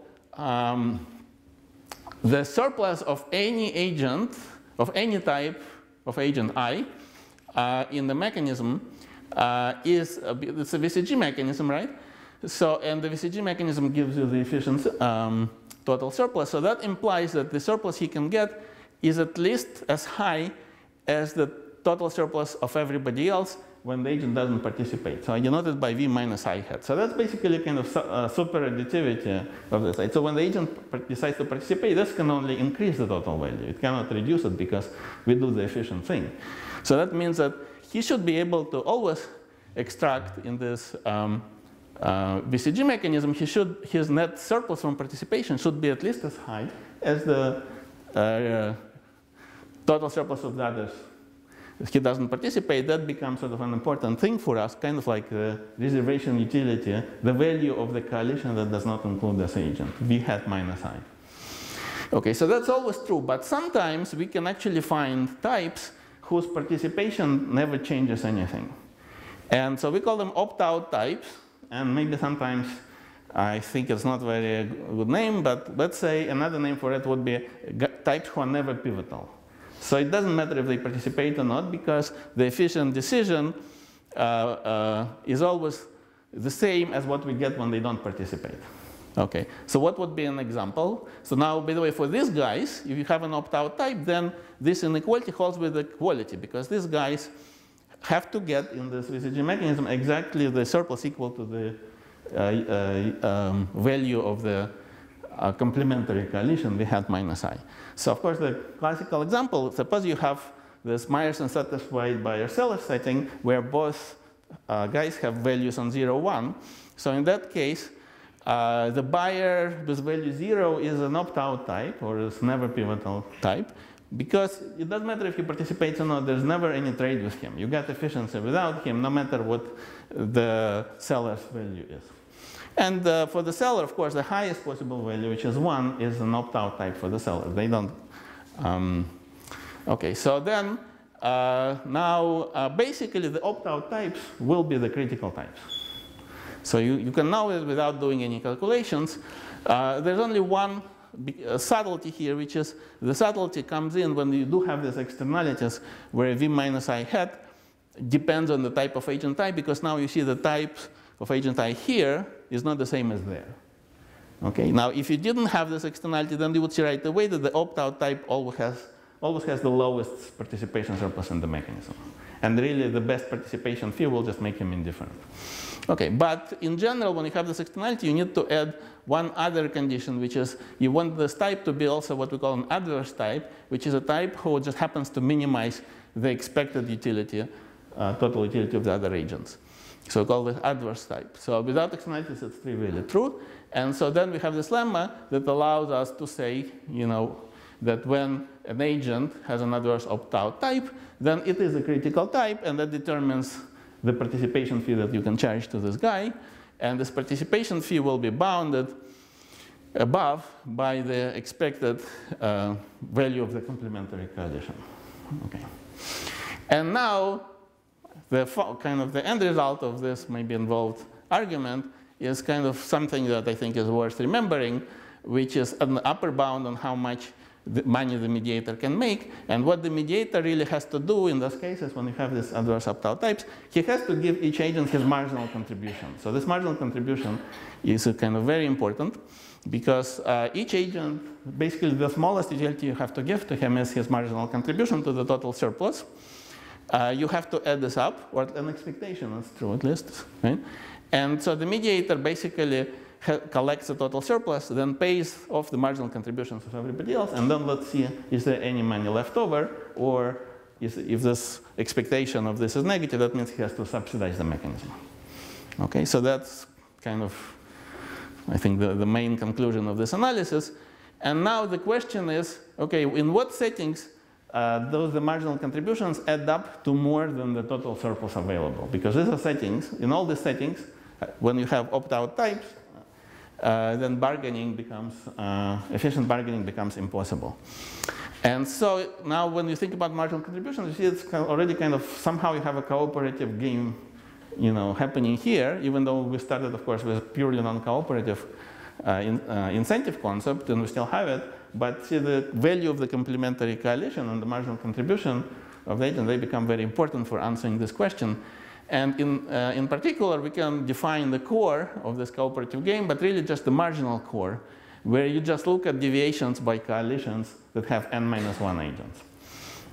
the surplus of any agent, of any type of agent I, in the mechanism it's a VCG mechanism, right? So, and the VCG mechanism gives you the efficient total surplus. So that implies that the surplus he can get is at least as high as the total surplus of everybody else when the agent doesn't participate. So I denote it by V minus I hat. So that's basically kind of super additivity of this. Right? So when the agent decides to participate, this can only increase the total value. It cannot reduce it because we do the efficient thing. So that means that he should be able to always extract in this VCG mechanism, his net surplus from participation should be at least as high as the total surplus of the others. If he doesn't participate, that becomes sort of an important thing for us, kind of like the reservation utility, the value of the coalition that does not include this agent, V hat minus I. Okay, so that's always true, but sometimes we can actually find types whose participation never changes anything. And so we call them opt-out types, and maybe sometimes I think it's not very good name, but let's say another name for it would be types who are never pivotal. So it doesn't matter if they participate or not, because the efficient decision is always the same as what we get when they don't participate. Okay, so what would be an example? So now, by the way, for these guys, if you have an opt-out type, then this inequality holds with equality, because these guys have to get in this VCG mechanism exactly the surplus equal to the value of the complementary coalition, V hat minus I. So of course, the classical example, suppose you have this Meyerson satisfied Bayer-Seller setting where both guys have values on 0, 1. So in that case, the Bayer with value 0 is an opt-out type, or is never pivotal type, because it doesn't matter if he participates or not, there's never any trade with him. You get efficiency without him, no matter what the seller's value is. And for the seller, of course, the highest possible value, which is 1, is an opt-out type for the seller. They don't. Okay, so then now basically the opt-out types will be the critical types. So you can know it without doing any calculations. There's only one subtlety here, which is the subtlety comes in when you do have these externalities where V minus I hat depends on the type of agent I, because now you see the type of agent I here is not the same as there. Okay, now if you didn't have this externality, then you would see right away that the opt-out type always has the lowest participation surplus in the mechanism. And really the best participation fee will just make him indifferent. Okay, but in general, when you have this externality, you need to add one other condition, which is you want this type to be also what we call an adverse type, which is a type who just happens to minimize the expected utility, total utility of the other agents. So we call this adverse type. So without externalities, it's trivially true. And so then we have this lemma that allows us to say, that when an agent has an adverse opt-out type, then it is a critical type, and that determines the participation fee that you can charge to this guy. And this participation fee will be bounded above by the expected value of the complementary coalition. Okay. And now, the end result of this maybe involved argument is kind of something that I think is worth remembering, which is an upper bound on how much money the mediator can make. And what the mediator really has to do in those cases when you have these adverse opt-out types, he has to give each agent his marginal contribution. So this marginal contribution is kind of very important, because each agent, basically the smallest utility you have to give to him is his marginal contribution to the total surplus. You have to add this up, or an expectation, that's true at least. Right? And so the mediator basically collects the total surplus, then pays off the marginal contributions of everybody else, and then let's see, is there any money left over, or if this expectation of this is negative, that means he has to subsidize the mechanism. Okay, so that's kind of, I think, the main conclusion of this analysis. And now the question is, okay, in what settings the marginal contributions add up to more than the total surplus available? Because these are settings, in all the settings, when you have opt-out types, then bargaining becomes, efficient bargaining becomes impossible. And so now when you think about marginal contributions, you see it's already kind of, somehow you have a cooperative game, happening here, even though we started, of course, with purely non-cooperative incentive concept, and we still have it. But see, the value of the complementary coalition and the marginal contribution of the agent, they become very important for answering this question. And in particular, we can define the core of this cooperative game, but really just the marginal core, where you just look at deviations by coalitions that have n-1 agents.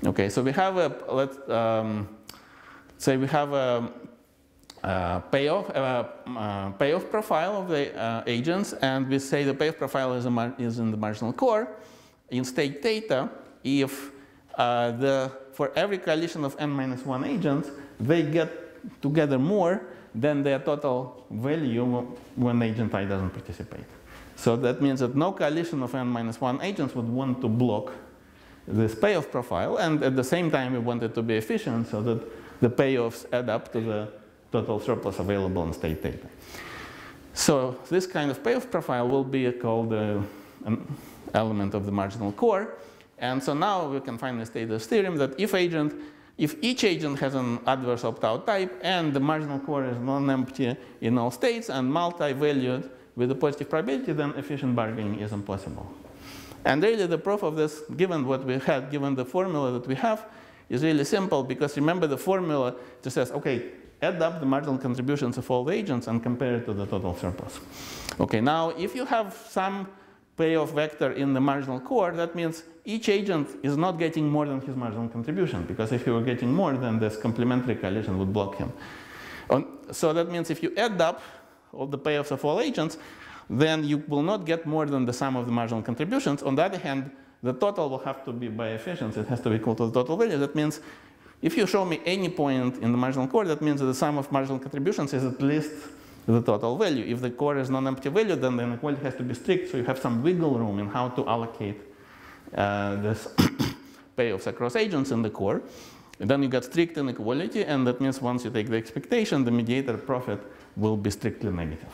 Okay, so we have a, let's say we have a payoff profile of the agents, and we say the payoff profile is in the marginal core. In state theta, if for every coalition of n-1 agents, they get together more than their total value when agent I doesn't participate. So that means that no coalition of n-1 agents would want to block this payoff profile, and at the same time we want it to be efficient so that the payoffs add up to the total surplus available in state theta. So this kind of payoff profile will be called an element of the marginal core. And so now we can finally state this theorem that if each agent has an adverse opt-out type and the marginal core is non-empty in all states and multi-valued with a positive probability, then efficient bargaining is impossible. And really the proof of this, given what we had, given the formula that we have, is really simple, because remember the formula just says, okay, add up the marginal contributions of all the agents and compare it to the total surplus. Okay, now if you have some payoff vector in the marginal core, that means each agent is not getting more than his marginal contribution, because if he were getting more, then this complementary coalition would block him. So that means if you add up all the payoffs of all agents, then you will not get more than the sum of the marginal contributions. On the other hand, the total will have to be by efficiency. It has to be equal to the total value. That means if you show me any point in the marginal core, that means that the sum of marginal contributions is at least the total value. If the core is non-empty value, then the inequality has to be strict, so you have some wiggle room in how to allocate this payoffs across agents in the core. And then you get strict inequality, and that means once you take the expectation, the mediator profit will be strictly negative.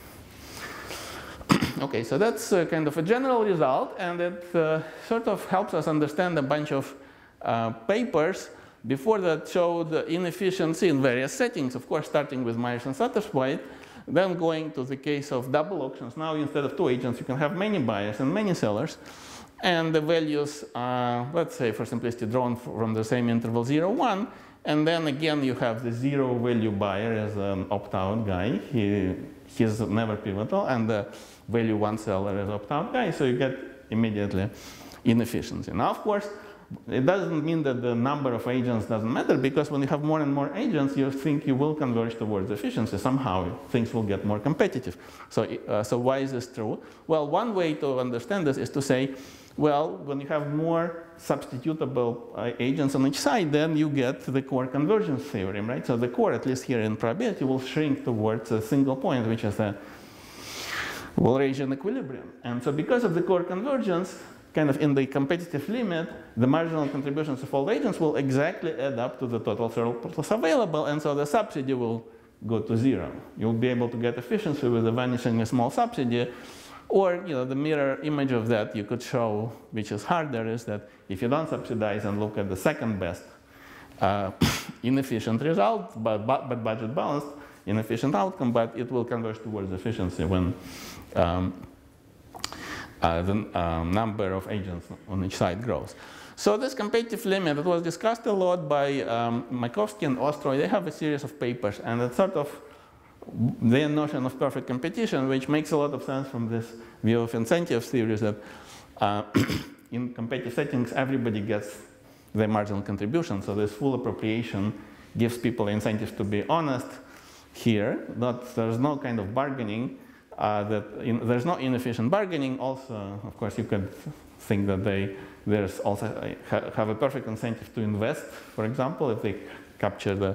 Okay, so that's kind of a general result, and it sort of helps us understand a bunch of papers before that showed the inefficiency in various settings, of course starting with Myers and Satterthwaite, then going to the case of double auctions. Now instead of 2 agents you can have many buyers and many sellers, and the values are, let's say for simplicity, drawn from the same interval 0, 1, and then again you have the 0 value buyer as an opt-out guy. He's never pivotal, and the value 1 seller as opt-out guy, so you get immediately inefficiency. Now of course it doesn't mean that the number of agents doesn't matter, because when you have more and more agents, you think you will converge towards efficiency. Somehow things will get more competitive. So why is this true? Well, one way to understand this is to say, well, when you have more substitutable agents on each side, then you get the core convergence theorem, right? So the core, at least here in probability, will shrink towards a single point, which is a Walrasian equilibrium. And so because of the core convergence, kind of in the competitive limit, the marginal contributions of all agents will exactly add up to the total surplus available, and so the subsidy will go to 0. You'll be able to get efficiency with a vanishingly small subsidy, or the mirror image of that you could show, which is harder, is that if you don't subsidize and look at the second best inefficient result, but budget balanced, inefficient outcome, but it will converge towards efficiency when the number of agents on each side grows. So this competitive limit, it was discussed a lot by Makovsky and Ostroy. They have a series of papers, and it's sort of their notion of perfect competition, which makes a lot of sense from this view of incentives theories, that in competitive settings everybody gets their marginal contribution. So this full appropriation gives people incentives to be honest here. There's no kind of bargaining. There's no inefficient bargaining. Also, of course, you could think that there's also have a perfect incentive to invest, for example, if they capture the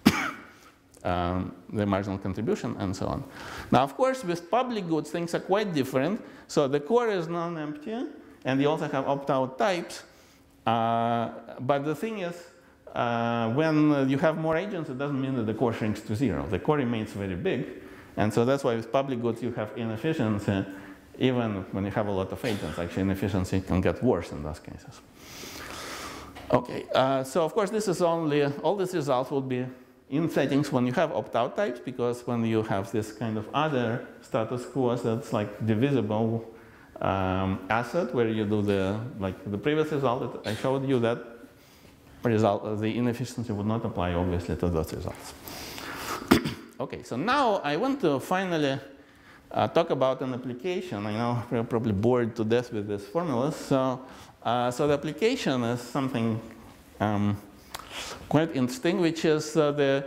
marginal contribution and so on. Now, of course, with public goods, things are quite different. So the core is non-empty, and you also have opt-out types. But the thing is, when you have more agents, it doesn't mean that the core shrinks to 0. The core remains very big. And so that's why with public goods you have inefficiency, even when you have a lot of agents. Actually, inefficiency can get worse in those cases. Okay, so of course this is only, all these results will be in settings when you have opt-out types, because when you have this kind of other status quo that's like divisible asset, where you do the previous result that I showed you, that result, the inefficiency would not apply obviously to those results. Okay, so now I want to finally talk about an application. I know we're probably bored to death with these formulas. So the application is something quite interesting, which is the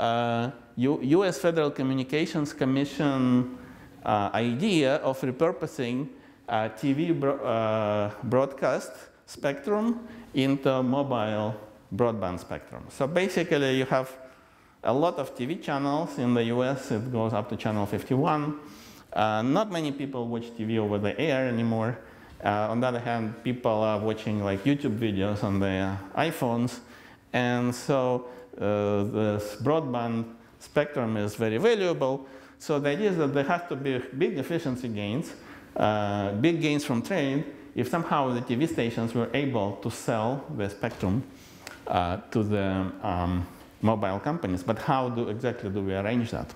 US Federal Communications Commission idea of repurposing TV broadcast spectrum into mobile broadband spectrum. So basically you have a lot of TV channels in the US. It goes up to channel 51. Not many people watch TV over the air anymore. On the other hand, people are watching like YouTube videos on their iPhones. And so this broadband spectrum is very valuable. So the idea is that there has to be big efficiency gains, big gains from trade, if somehow the TV stations were able to sell the spectrum to the mobile companies. But how exactly do we arrange that?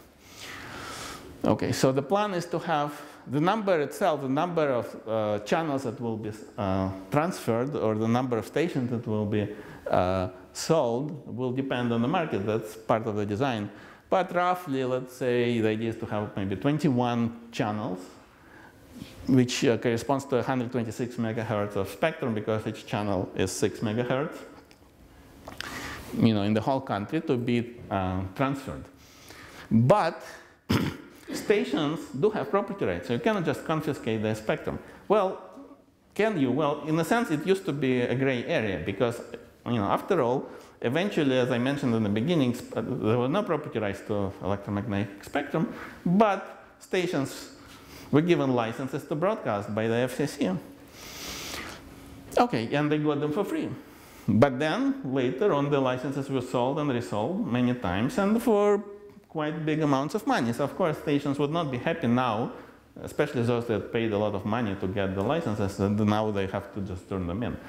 Okay, so the plan is to have the number itself, the number of channels that will be transferred, or the number of stations that will be sold will depend on the market. That's part of the design. But roughly, let's say the idea is to have maybe 21 channels, which corresponds to 126 megahertz of spectrum, because each channel is 6 megahertz, in the whole country to be transferred. But stations do have property rights, so you cannot just confiscate the spectrum. Well, can you? Well, in a sense, it used to be a gray area, because after all, eventually, as I mentioned in the beginning, there were no property rights to electromagnetic spectrum, but stations were given licenses to broadcast by the FCC. Okay, and they got them for free. But then, later on, the licenses were sold and resold many times, and for quite big amounts of money. So, of course, stations would not be happy now, especially those that paid a lot of money to get the licenses, and now they have to just turn them in.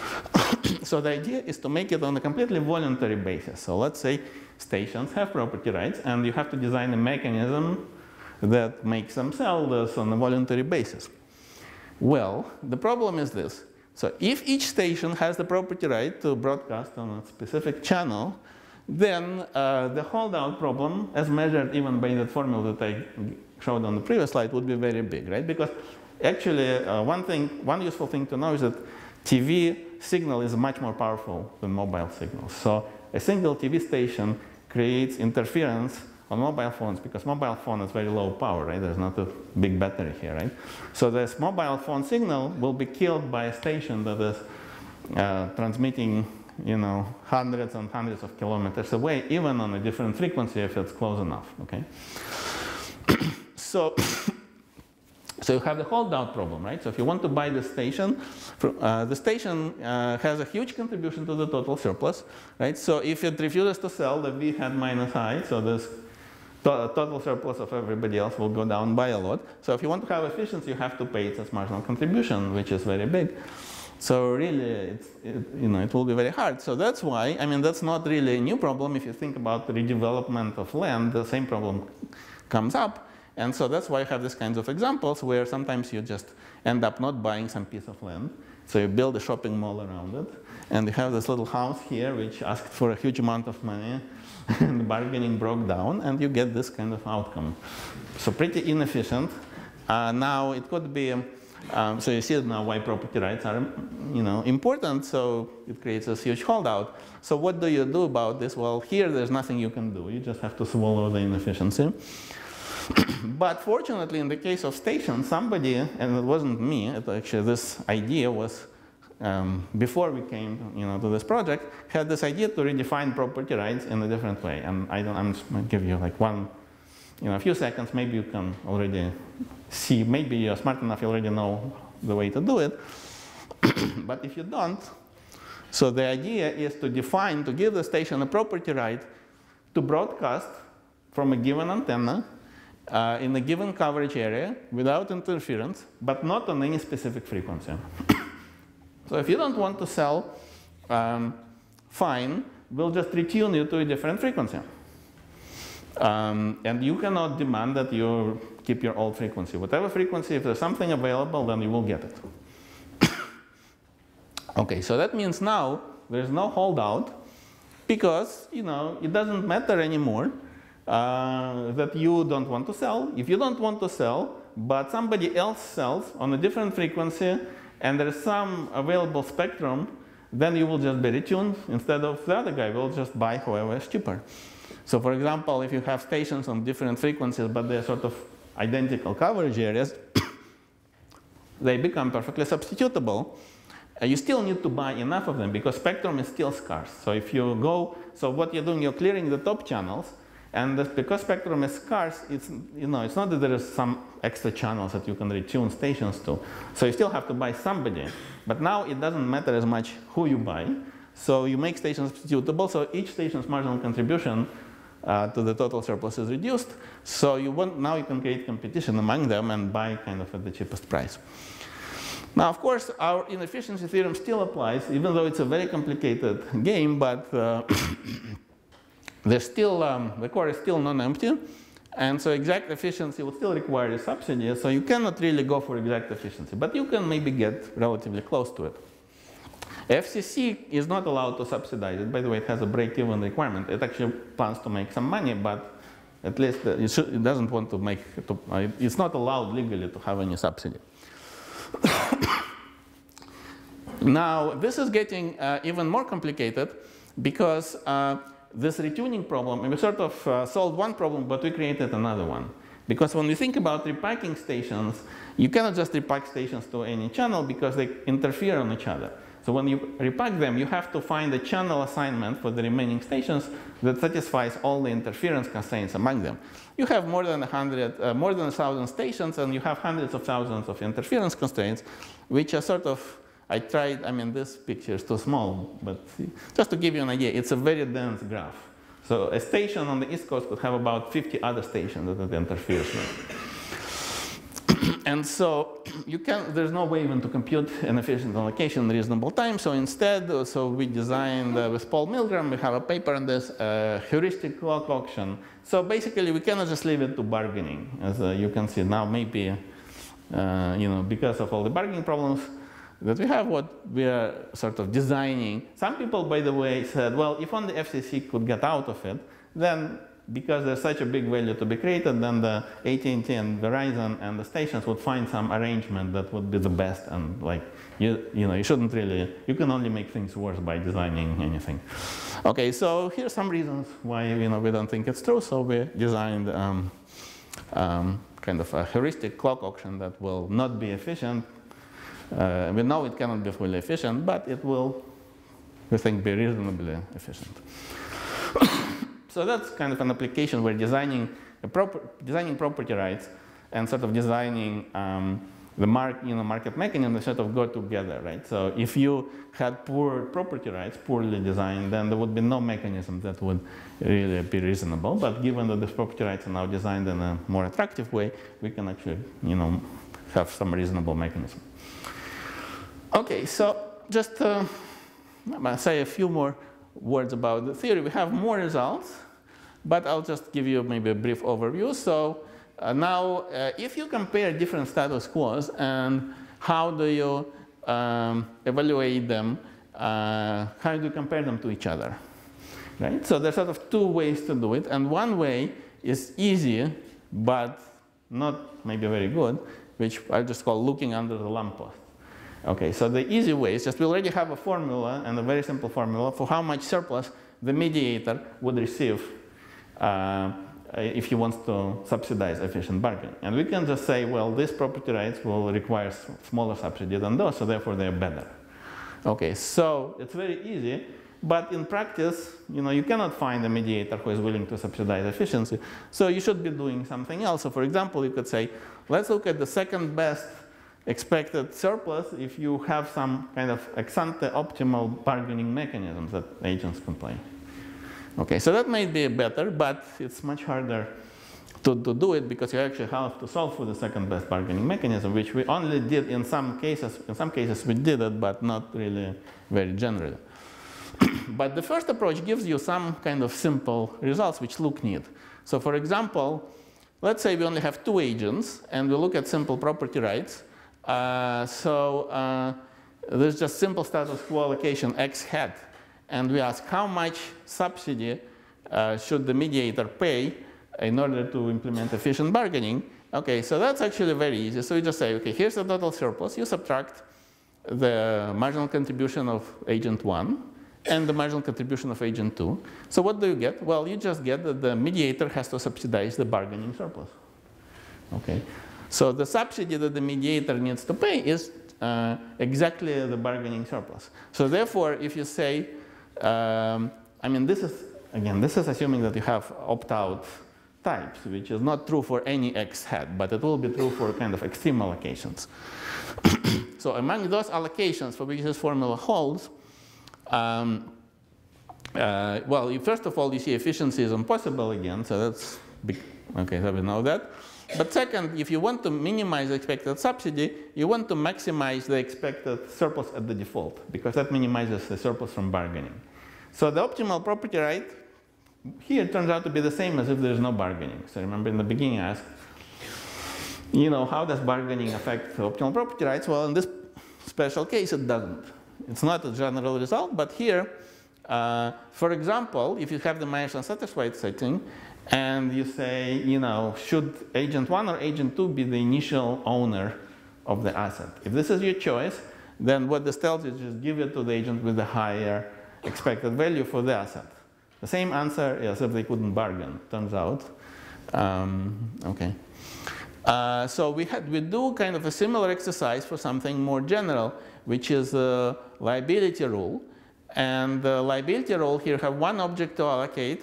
So the idea is to make it on a completely voluntary basis. So let's say stations have property rights, and you have to design a mechanism that makes them sell this on a voluntary basis. Well, the problem is this. So if each station has the property right to broadcast on a specific channel, then the holdout problem, as measured even by that formula that I showed on the previous slide, would be very big, right? Because actually, one useful thing to know is that TV signal is much more powerful than mobile signals. So a single TV station creates interference on mobile phones, because mobile phone is very low power, right? There's not a big battery here, right? So this mobile phone signal will be killed by a station that is transmitting, hundreds and hundreds of kilometers away, even on a different frequency if it's close enough, okay? So you have the holdout problem, right? So if you want to buy the station has a huge contribution to the total surplus, right? So if it refuses to sell, the V hat minus I, so this total surplus of everybody else will go down by a lot. So if you want to have efficiency, you have to pay its marginal contribution, which is very big. So really, it will be very hard. So that's why, that's not really a new problem. If you think about the redevelopment of land, the same problem comes up. And so that's why I have these kinds of examples where sometimes you just end up not buying some piece of land. So you build a shopping mall around it, and you have this little house here which asked for a huge amount of money, and the bargaining broke down, and you get this kind of outcome. So pretty inefficient. Now it could be, so you see now why property rights are important, so it creates this huge holdout. So what do you do about this? Well, here there's nothing you can do. You just have to swallow the inefficiency. But fortunately, in the case of stations, somebody, and it wasn't me, actually this idea was, before we came to this project, had this idea to redefine property rights in a different way. And I'm just going to give you like a few seconds, maybe you can already see, maybe you're smart enough, you already know the way to do it. But if you don't, so the idea is to give the station a property right to broadcast from a given antenna in a given coverage area without interference, but not on any specific frequency. So if you don't want to sell, fine, we'll just retune you to a different frequency. And you cannot demand that you keep your old frequency. Whatever frequency, if there's something available, then you will get it. Okay, so that means now there's no holdout, because it doesn't matter anymore that you don't want to sell. If you don't want to sell, but somebody else sells on a different frequency, and there is some available spectrum then you will just be retuned. Instead of the other guy will just buy whoever is cheaper. So for example, if you have stations on different frequencies, but they're sort of identical coverage areas, they become perfectly substitutable. You still need to buy enough of them because spectrum is still scarce. So if you go, so what you're doing, you're clearing the top channels, and because spectrum is scarce, it's not that there is some extra channels that you can retune stations to. So you still have to buy somebody. But now it doesn't matter as much who you buy. So you make stations substitutable. So each station's marginal contribution to the total surplus is reduced. So now you can create competition among them and buy kind of at the cheapest price. Now, of course, our inefficiency theorem still applies, even though it's a very complicated game, but there's still, the core is still non-empty, and so exact efficiency will still require a subsidy, so you cannot really go for exact efficiency, but you can maybe get relatively close to it. FCC is not allowed to subsidize it. By the way, it has a break-even requirement. It actually plans to make some money, but at least it doesn't want to make, it's not allowed legally to have any subsidy. Now, this is getting even more complicated because this retuning problem, we sort of solved one problem, but we created another one. Because when we think about repacking stations, you cannot just repack stations to any channel because they interfere on each other. So when you repack them, you have to find a channel assignment for the remaining stations that satisfies all the interference constraints among them. You have more than 1,000 stations, and you have hundreds of thousands of interference constraints, which are sort of, this picture is too small, but just to give you an idea, it's a very dense graph. So a station on the East Coast could have about 50 other stations that it interferes with. And so there's no way even to compute an efficient allocation in reasonable time. So instead, we designed with Paul Milgram, we have a paper on this, heuristic clock auction. So basically, we cannot just leave it to bargaining. As you can see now, maybe, because of all the bargaining problems that we have, what we are sort of designing. Some people, by the way, said, well, if only FCC could get out of it, then because there's such a big value to be created, then the AT&T and Verizon and the stations would find some arrangement that would be the best. And you shouldn't really, you can only make things worse by designing anything. Okay, so here's some reasons why we don't think it's true. So we designed kind of a heuristic clock auction that will not be efficient. We know it cannot be fully efficient, but it will, we think, be reasonably efficient. So that's kind of an application where designing property rights and sort of designing the market mechanism sort of go together, right? So if you had poor property rights, poorly designed, then there would be no mechanism that would really be reasonable. But given that the property rights are now designed in a more attractive way, we can actually, have some reasonable mechanism. Okay, so just say a few more words about the theory. We have more results, but I'll just give you maybe a brief overview. So now, if you compare different status quos and how do you evaluate them, how do you compare them to each other, right? So there's sort of two ways to do it, and one way is easy, but not maybe very good, which I just call looking under the lamppost. Okay, so the easy way is just we already have a formula, and a very simple formula for how much surplus the mediator would receive if he wants to subsidize efficient bargaining. And we can just say, well, these property rights will require smaller subsidy than those, so therefore they're better. Okay, so it's very easy, but in practice, you cannot find a mediator who is willing to subsidize efficiency, so you should be doing something else. So for example, you could say, let's look at the second best expected surplus if you have some kind of ex-ante optimal bargaining mechanisms that agents can play. Okay, so that might be better, but it's much harder to do it because you actually have to solve for the second best bargaining mechanism, which we only did in some cases. In some cases we did it, but not really very generally. But the first approach gives you some kind of simple results which look neat. So for example, let's say we only have two agents and we look at simple property rights. There's just simple status quo allocation x hat, and we ask how much subsidy should the mediator pay in order to implement efficient bargaining. Okay, so that's actually very easy. So you just say, okay, here's the total surplus. You subtract the marginal contribution of agent 1 and the marginal contribution of agent 2. So what do you get? Well, you just get that the mediator has to subsidize the bargaining surplus. Okay. So the subsidy that the mediator needs to pay is exactly the bargaining surplus. So therefore, if you say, I mean, this is assuming that you have opt-out types, which is not true for any x hat, but it will be true for kind of extreme allocations. So among those allocations for which this formula holds, well, first of all, you see efficiency is impossible again, so that's big. Okay, so we know that. But second, if you want to minimize the expected subsidy, you want to maximize the expected surplus at the default, because that minimizes the surplus from bargaining. So the optimal property right here turns out to be the same as if there's no bargaining. So remember in the beginning I asked, you know, how does bargaining affect the optimal property rights? Well, in this special case, it doesn't. It's not a general result, but here, for example, if you have the managed unsatisfied setting, and you say, you know, should agent 1 or agent 2 be the initial owner of the asset? If this is your choice, then what this tells you is just give it to the agent with the higher expected value for the asset. The same answer is if they couldn't bargain, turns out. Okay. So we do kind of a similar exercise for something more general, which is a liability rule. And the liability rule here have one object to allocate,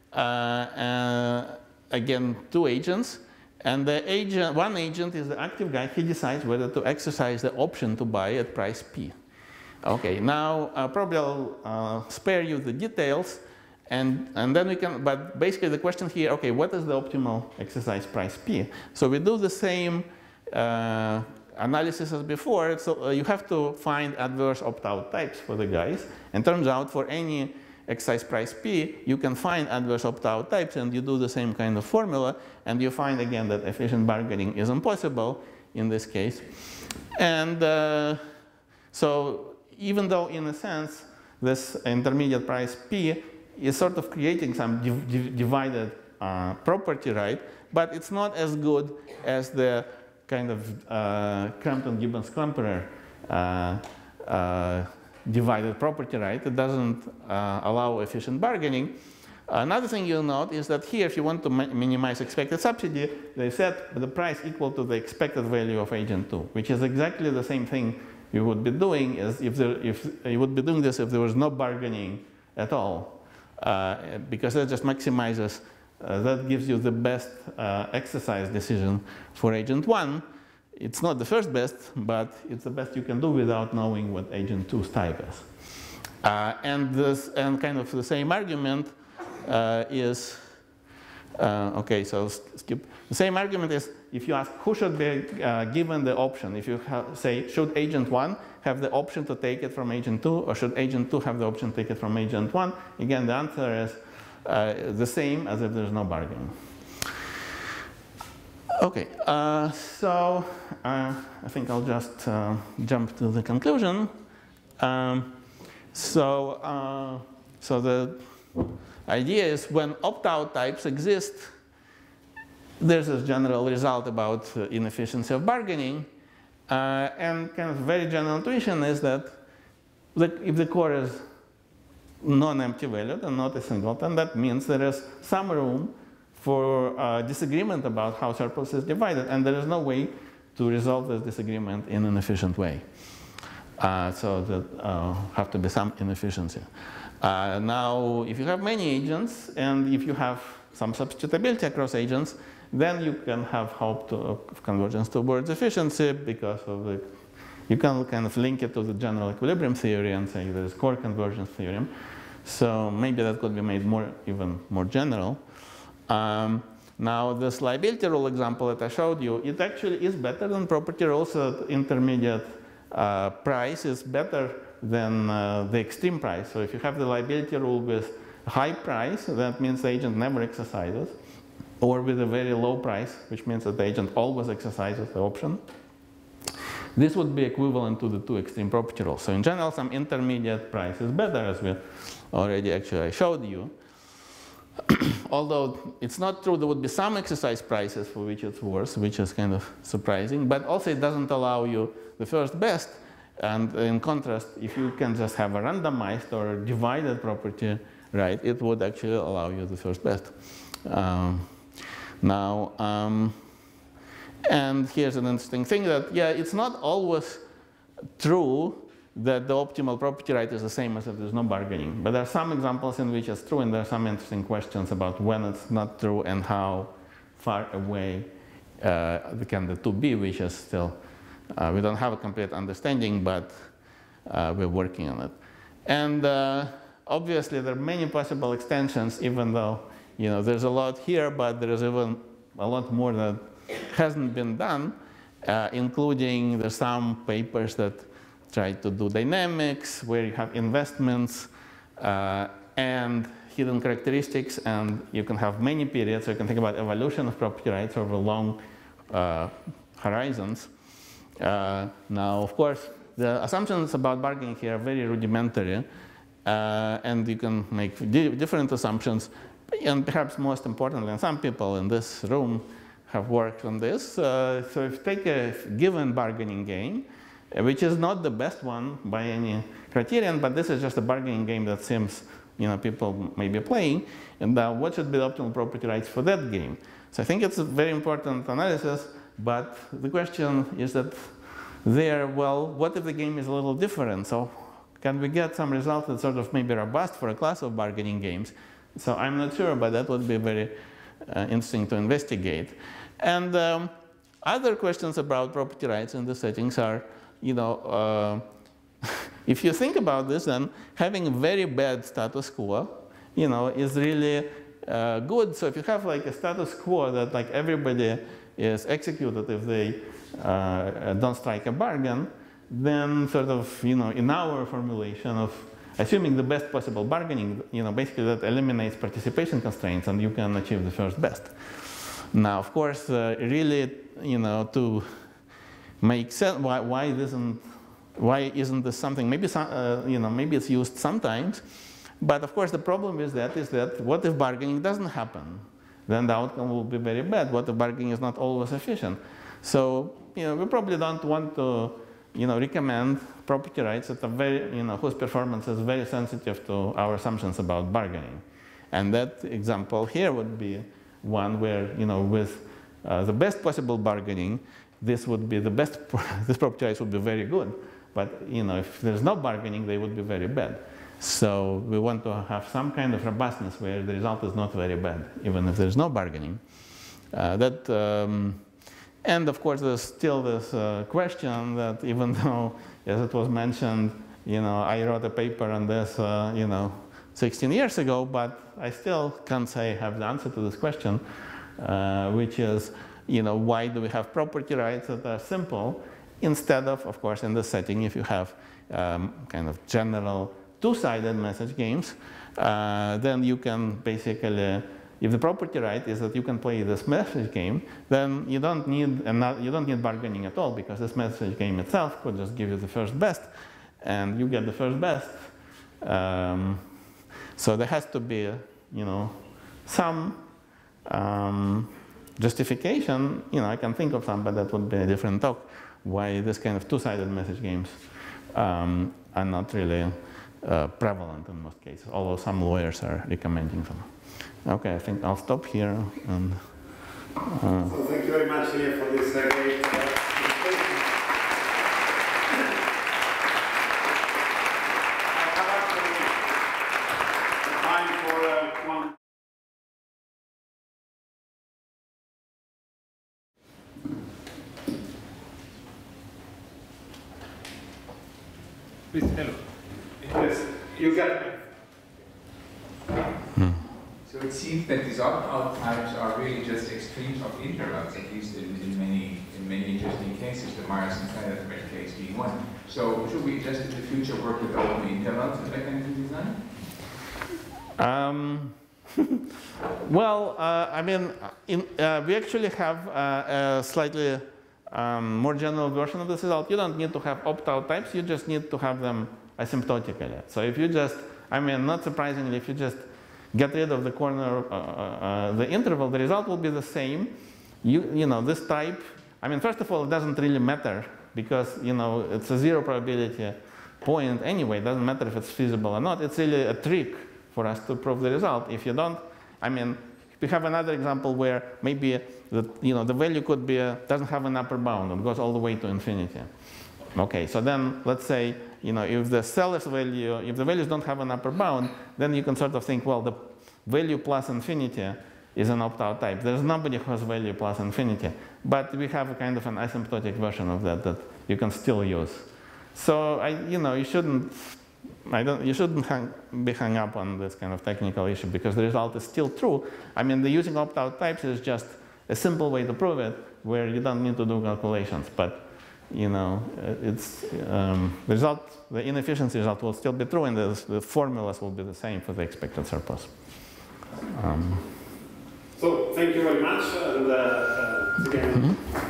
again, 2 agents. And the one agent is the active guy. He decides whether to exercise the option to buy at price P. Okay, now probably I'll spare you the details. And then we can, but basically the question here, okay, what is the optimal exercise price P? So we do the same analysis as before. So you have to find adverse opt-out types for the guys. And turns out for any exercise price P, you can find adverse opt-out types, and you do the same kind of formula, and you find again that efficient bargaining is impossible in this case. And so even though in a sense this intermediate price P is sort of creating some divided property right, but it's not as good as the kind of Crampton-Gibbons-Klemperer divided property right. It doesn't allow efficient bargaining. Another thing you'll note is that here, if you want to minimize expected subsidy, they set the price equal to the expected value of agent 2, which is exactly the same thing you would be doing as if you would be doing this if there was no bargaining at all, because that just maximizes, that gives you the best exercise decision for agent 1. It's not the first best, but it's the best you can do without knowing what agent 2's type is. And kind of the same argument is, okay, so skip. The same argument is if you ask who should be given the option, if you say should agent 1 have the option to take it from agent 2, or should agent 2 have the option to take it from agent 1, again the answer is the same as if there's no bargaining. Okay, so I think I'll just jump to the conclusion. So the idea is when opt-out types exist, there's this general result about inefficiency of bargaining, and kind of very general intuition is that if the core is non-empty valued and not a singleton, that means there is some room for disagreement about how surplus is divided, and there is no way to resolve this disagreement in an efficient way. So there have to be some inefficiency. Now, if you have many agents, and if you have some substitutability across agents, then you can have hope of convergence towards efficiency, because of the, you can kind of link it to the general equilibrium theory and say there is core convergence theorem. So maybe that could be made even more general. Now, this liability rule example that I showed you, it actually is better than property rules. So intermediate price is better than the extreme price. So if you have the liability rule with high price, that means the agent never exercises, or with a very low price, which means that the agent always exercises the option. This would be equivalent to the 2 extreme property rules. So in general, some intermediate price is better, as we already I showed you. Although it's not true, there would be some exercise prices for which it's worse, which is kind of surprising, but also it doesn't allow you the first best. And in contrast, if you can just have a randomized or divided property, right, it would actually allow you the first best. And here's an interesting thing that, yeah, it's not always true that the optimal property right is the same as if there's no bargaining. But there are some examples in which it's true, and there are some interesting questions about when it's not true and how far away can the two be, which is still, we don't have a complete understanding, but we're working on it. And obviously, there are many possible extensions, even though there's a lot here, but there is even a lot more that hasn't been done, including there's some papers that try to do dynamics, where you have investments and hidden characteristics, and you can have many periods. So you can think about evolution of property rights over long horizons. Now, of course, the assumptions about bargaining here are very rudimentary, and you can make different assumptions. And perhaps most importantly, and some people in this room have worked on this. So if you take a given bargaining game, which is not the best one by any criterion, but this is just a bargaining game that seems people may be playing, and what should be the optimal property rights for that game? So I think it's a very important analysis, but the question is that well, what if the game is a little different? So can we get some result that's sort of maybe robust for a class of bargaining games? So I'm not sure, but that would be very interesting to investigate. And other questions about property rights in the settings are, if you think about this, then having a very bad status quo, is really good. So if you have like a status quo that like everybody is executed if they don't strike a bargain, then sort of, in our formulation of assuming the best possible bargaining, basically that eliminates participation constraints and you can achieve the first best. Now, of course, really, to make sense, why isn't this something? Maybe maybe it's used sometimes, but of course the problem is that what if bargaining doesn't happen? Then the outcome will be very bad. What if bargaining is not always efficient? So we probably don't want to recommend property rights that are very whose performance is very sensitive to our assumptions about bargaining. And that example here would be one where with the best possible bargaining, this would be the best. This property rights would be very good, but if there's no bargaining, they would be very bad. So we want to have some kind of robustness where the result is not very bad, even if there's no bargaining. And of course, there's still this question that even though, as it was mentioned, I wrote a paper on this, 16 years ago, but I still can't say I have the answer to this question, which is, why do we have property rights that are simple instead of course, in this setting, if you have kind of general two-sided message games, then you can basically, if the property right is that you can play this message game, then you don't need bargaining at all, because this message game itself could just give you the first best, and you get the first best. So there has to be, some justification. I can think of some, but that would be a different talk. Why this kind of two-sided message games are not really prevalent in most cases, although some lawyers are recommending them. Okay, I think I'll stop here. And, so thank you very much, Ilya, for this great presentation. I have actually time for one. Please, hello. Yes, you got it. So it seems that these opt-out types are really just extremes of intervals, at least in many interesting cases, the Myers and Feather case being one. So should we just in the future work with open intervals in mechanism design? I mean, we actually have a slightly more general version of this result. You don't need to have opt-out types, you just need to have them asymptotically. So if you just, not surprisingly, if you just get rid of the corner, the interval, the result will be the same. This type, first of all, it doesn't really matter because it's a zero probability point anyway. It doesn't matter if it's feasible or not. It's really a trick for us to prove the result. If you don't, I mean, we have another example where maybe the value could be doesn't have an upper bound and goes all the way to infinity. Okay, so then let's say if the seller's value, if the values don't have an upper bound, then you can sort of think, well, the value plus infinity is an opt-out type. There's nobody who has value plus infinity, but we have a kind of an asymptotic version of that you can still use. So you shouldn't be hung up on this kind of technical issue because the result is still true. I mean, the using opt-out types is just a simple way to prove it, where you don't need to do calculations. But it's the inefficiency result will still be true, and the formulas will be the same for the expected surplus. So thank you very much, and again.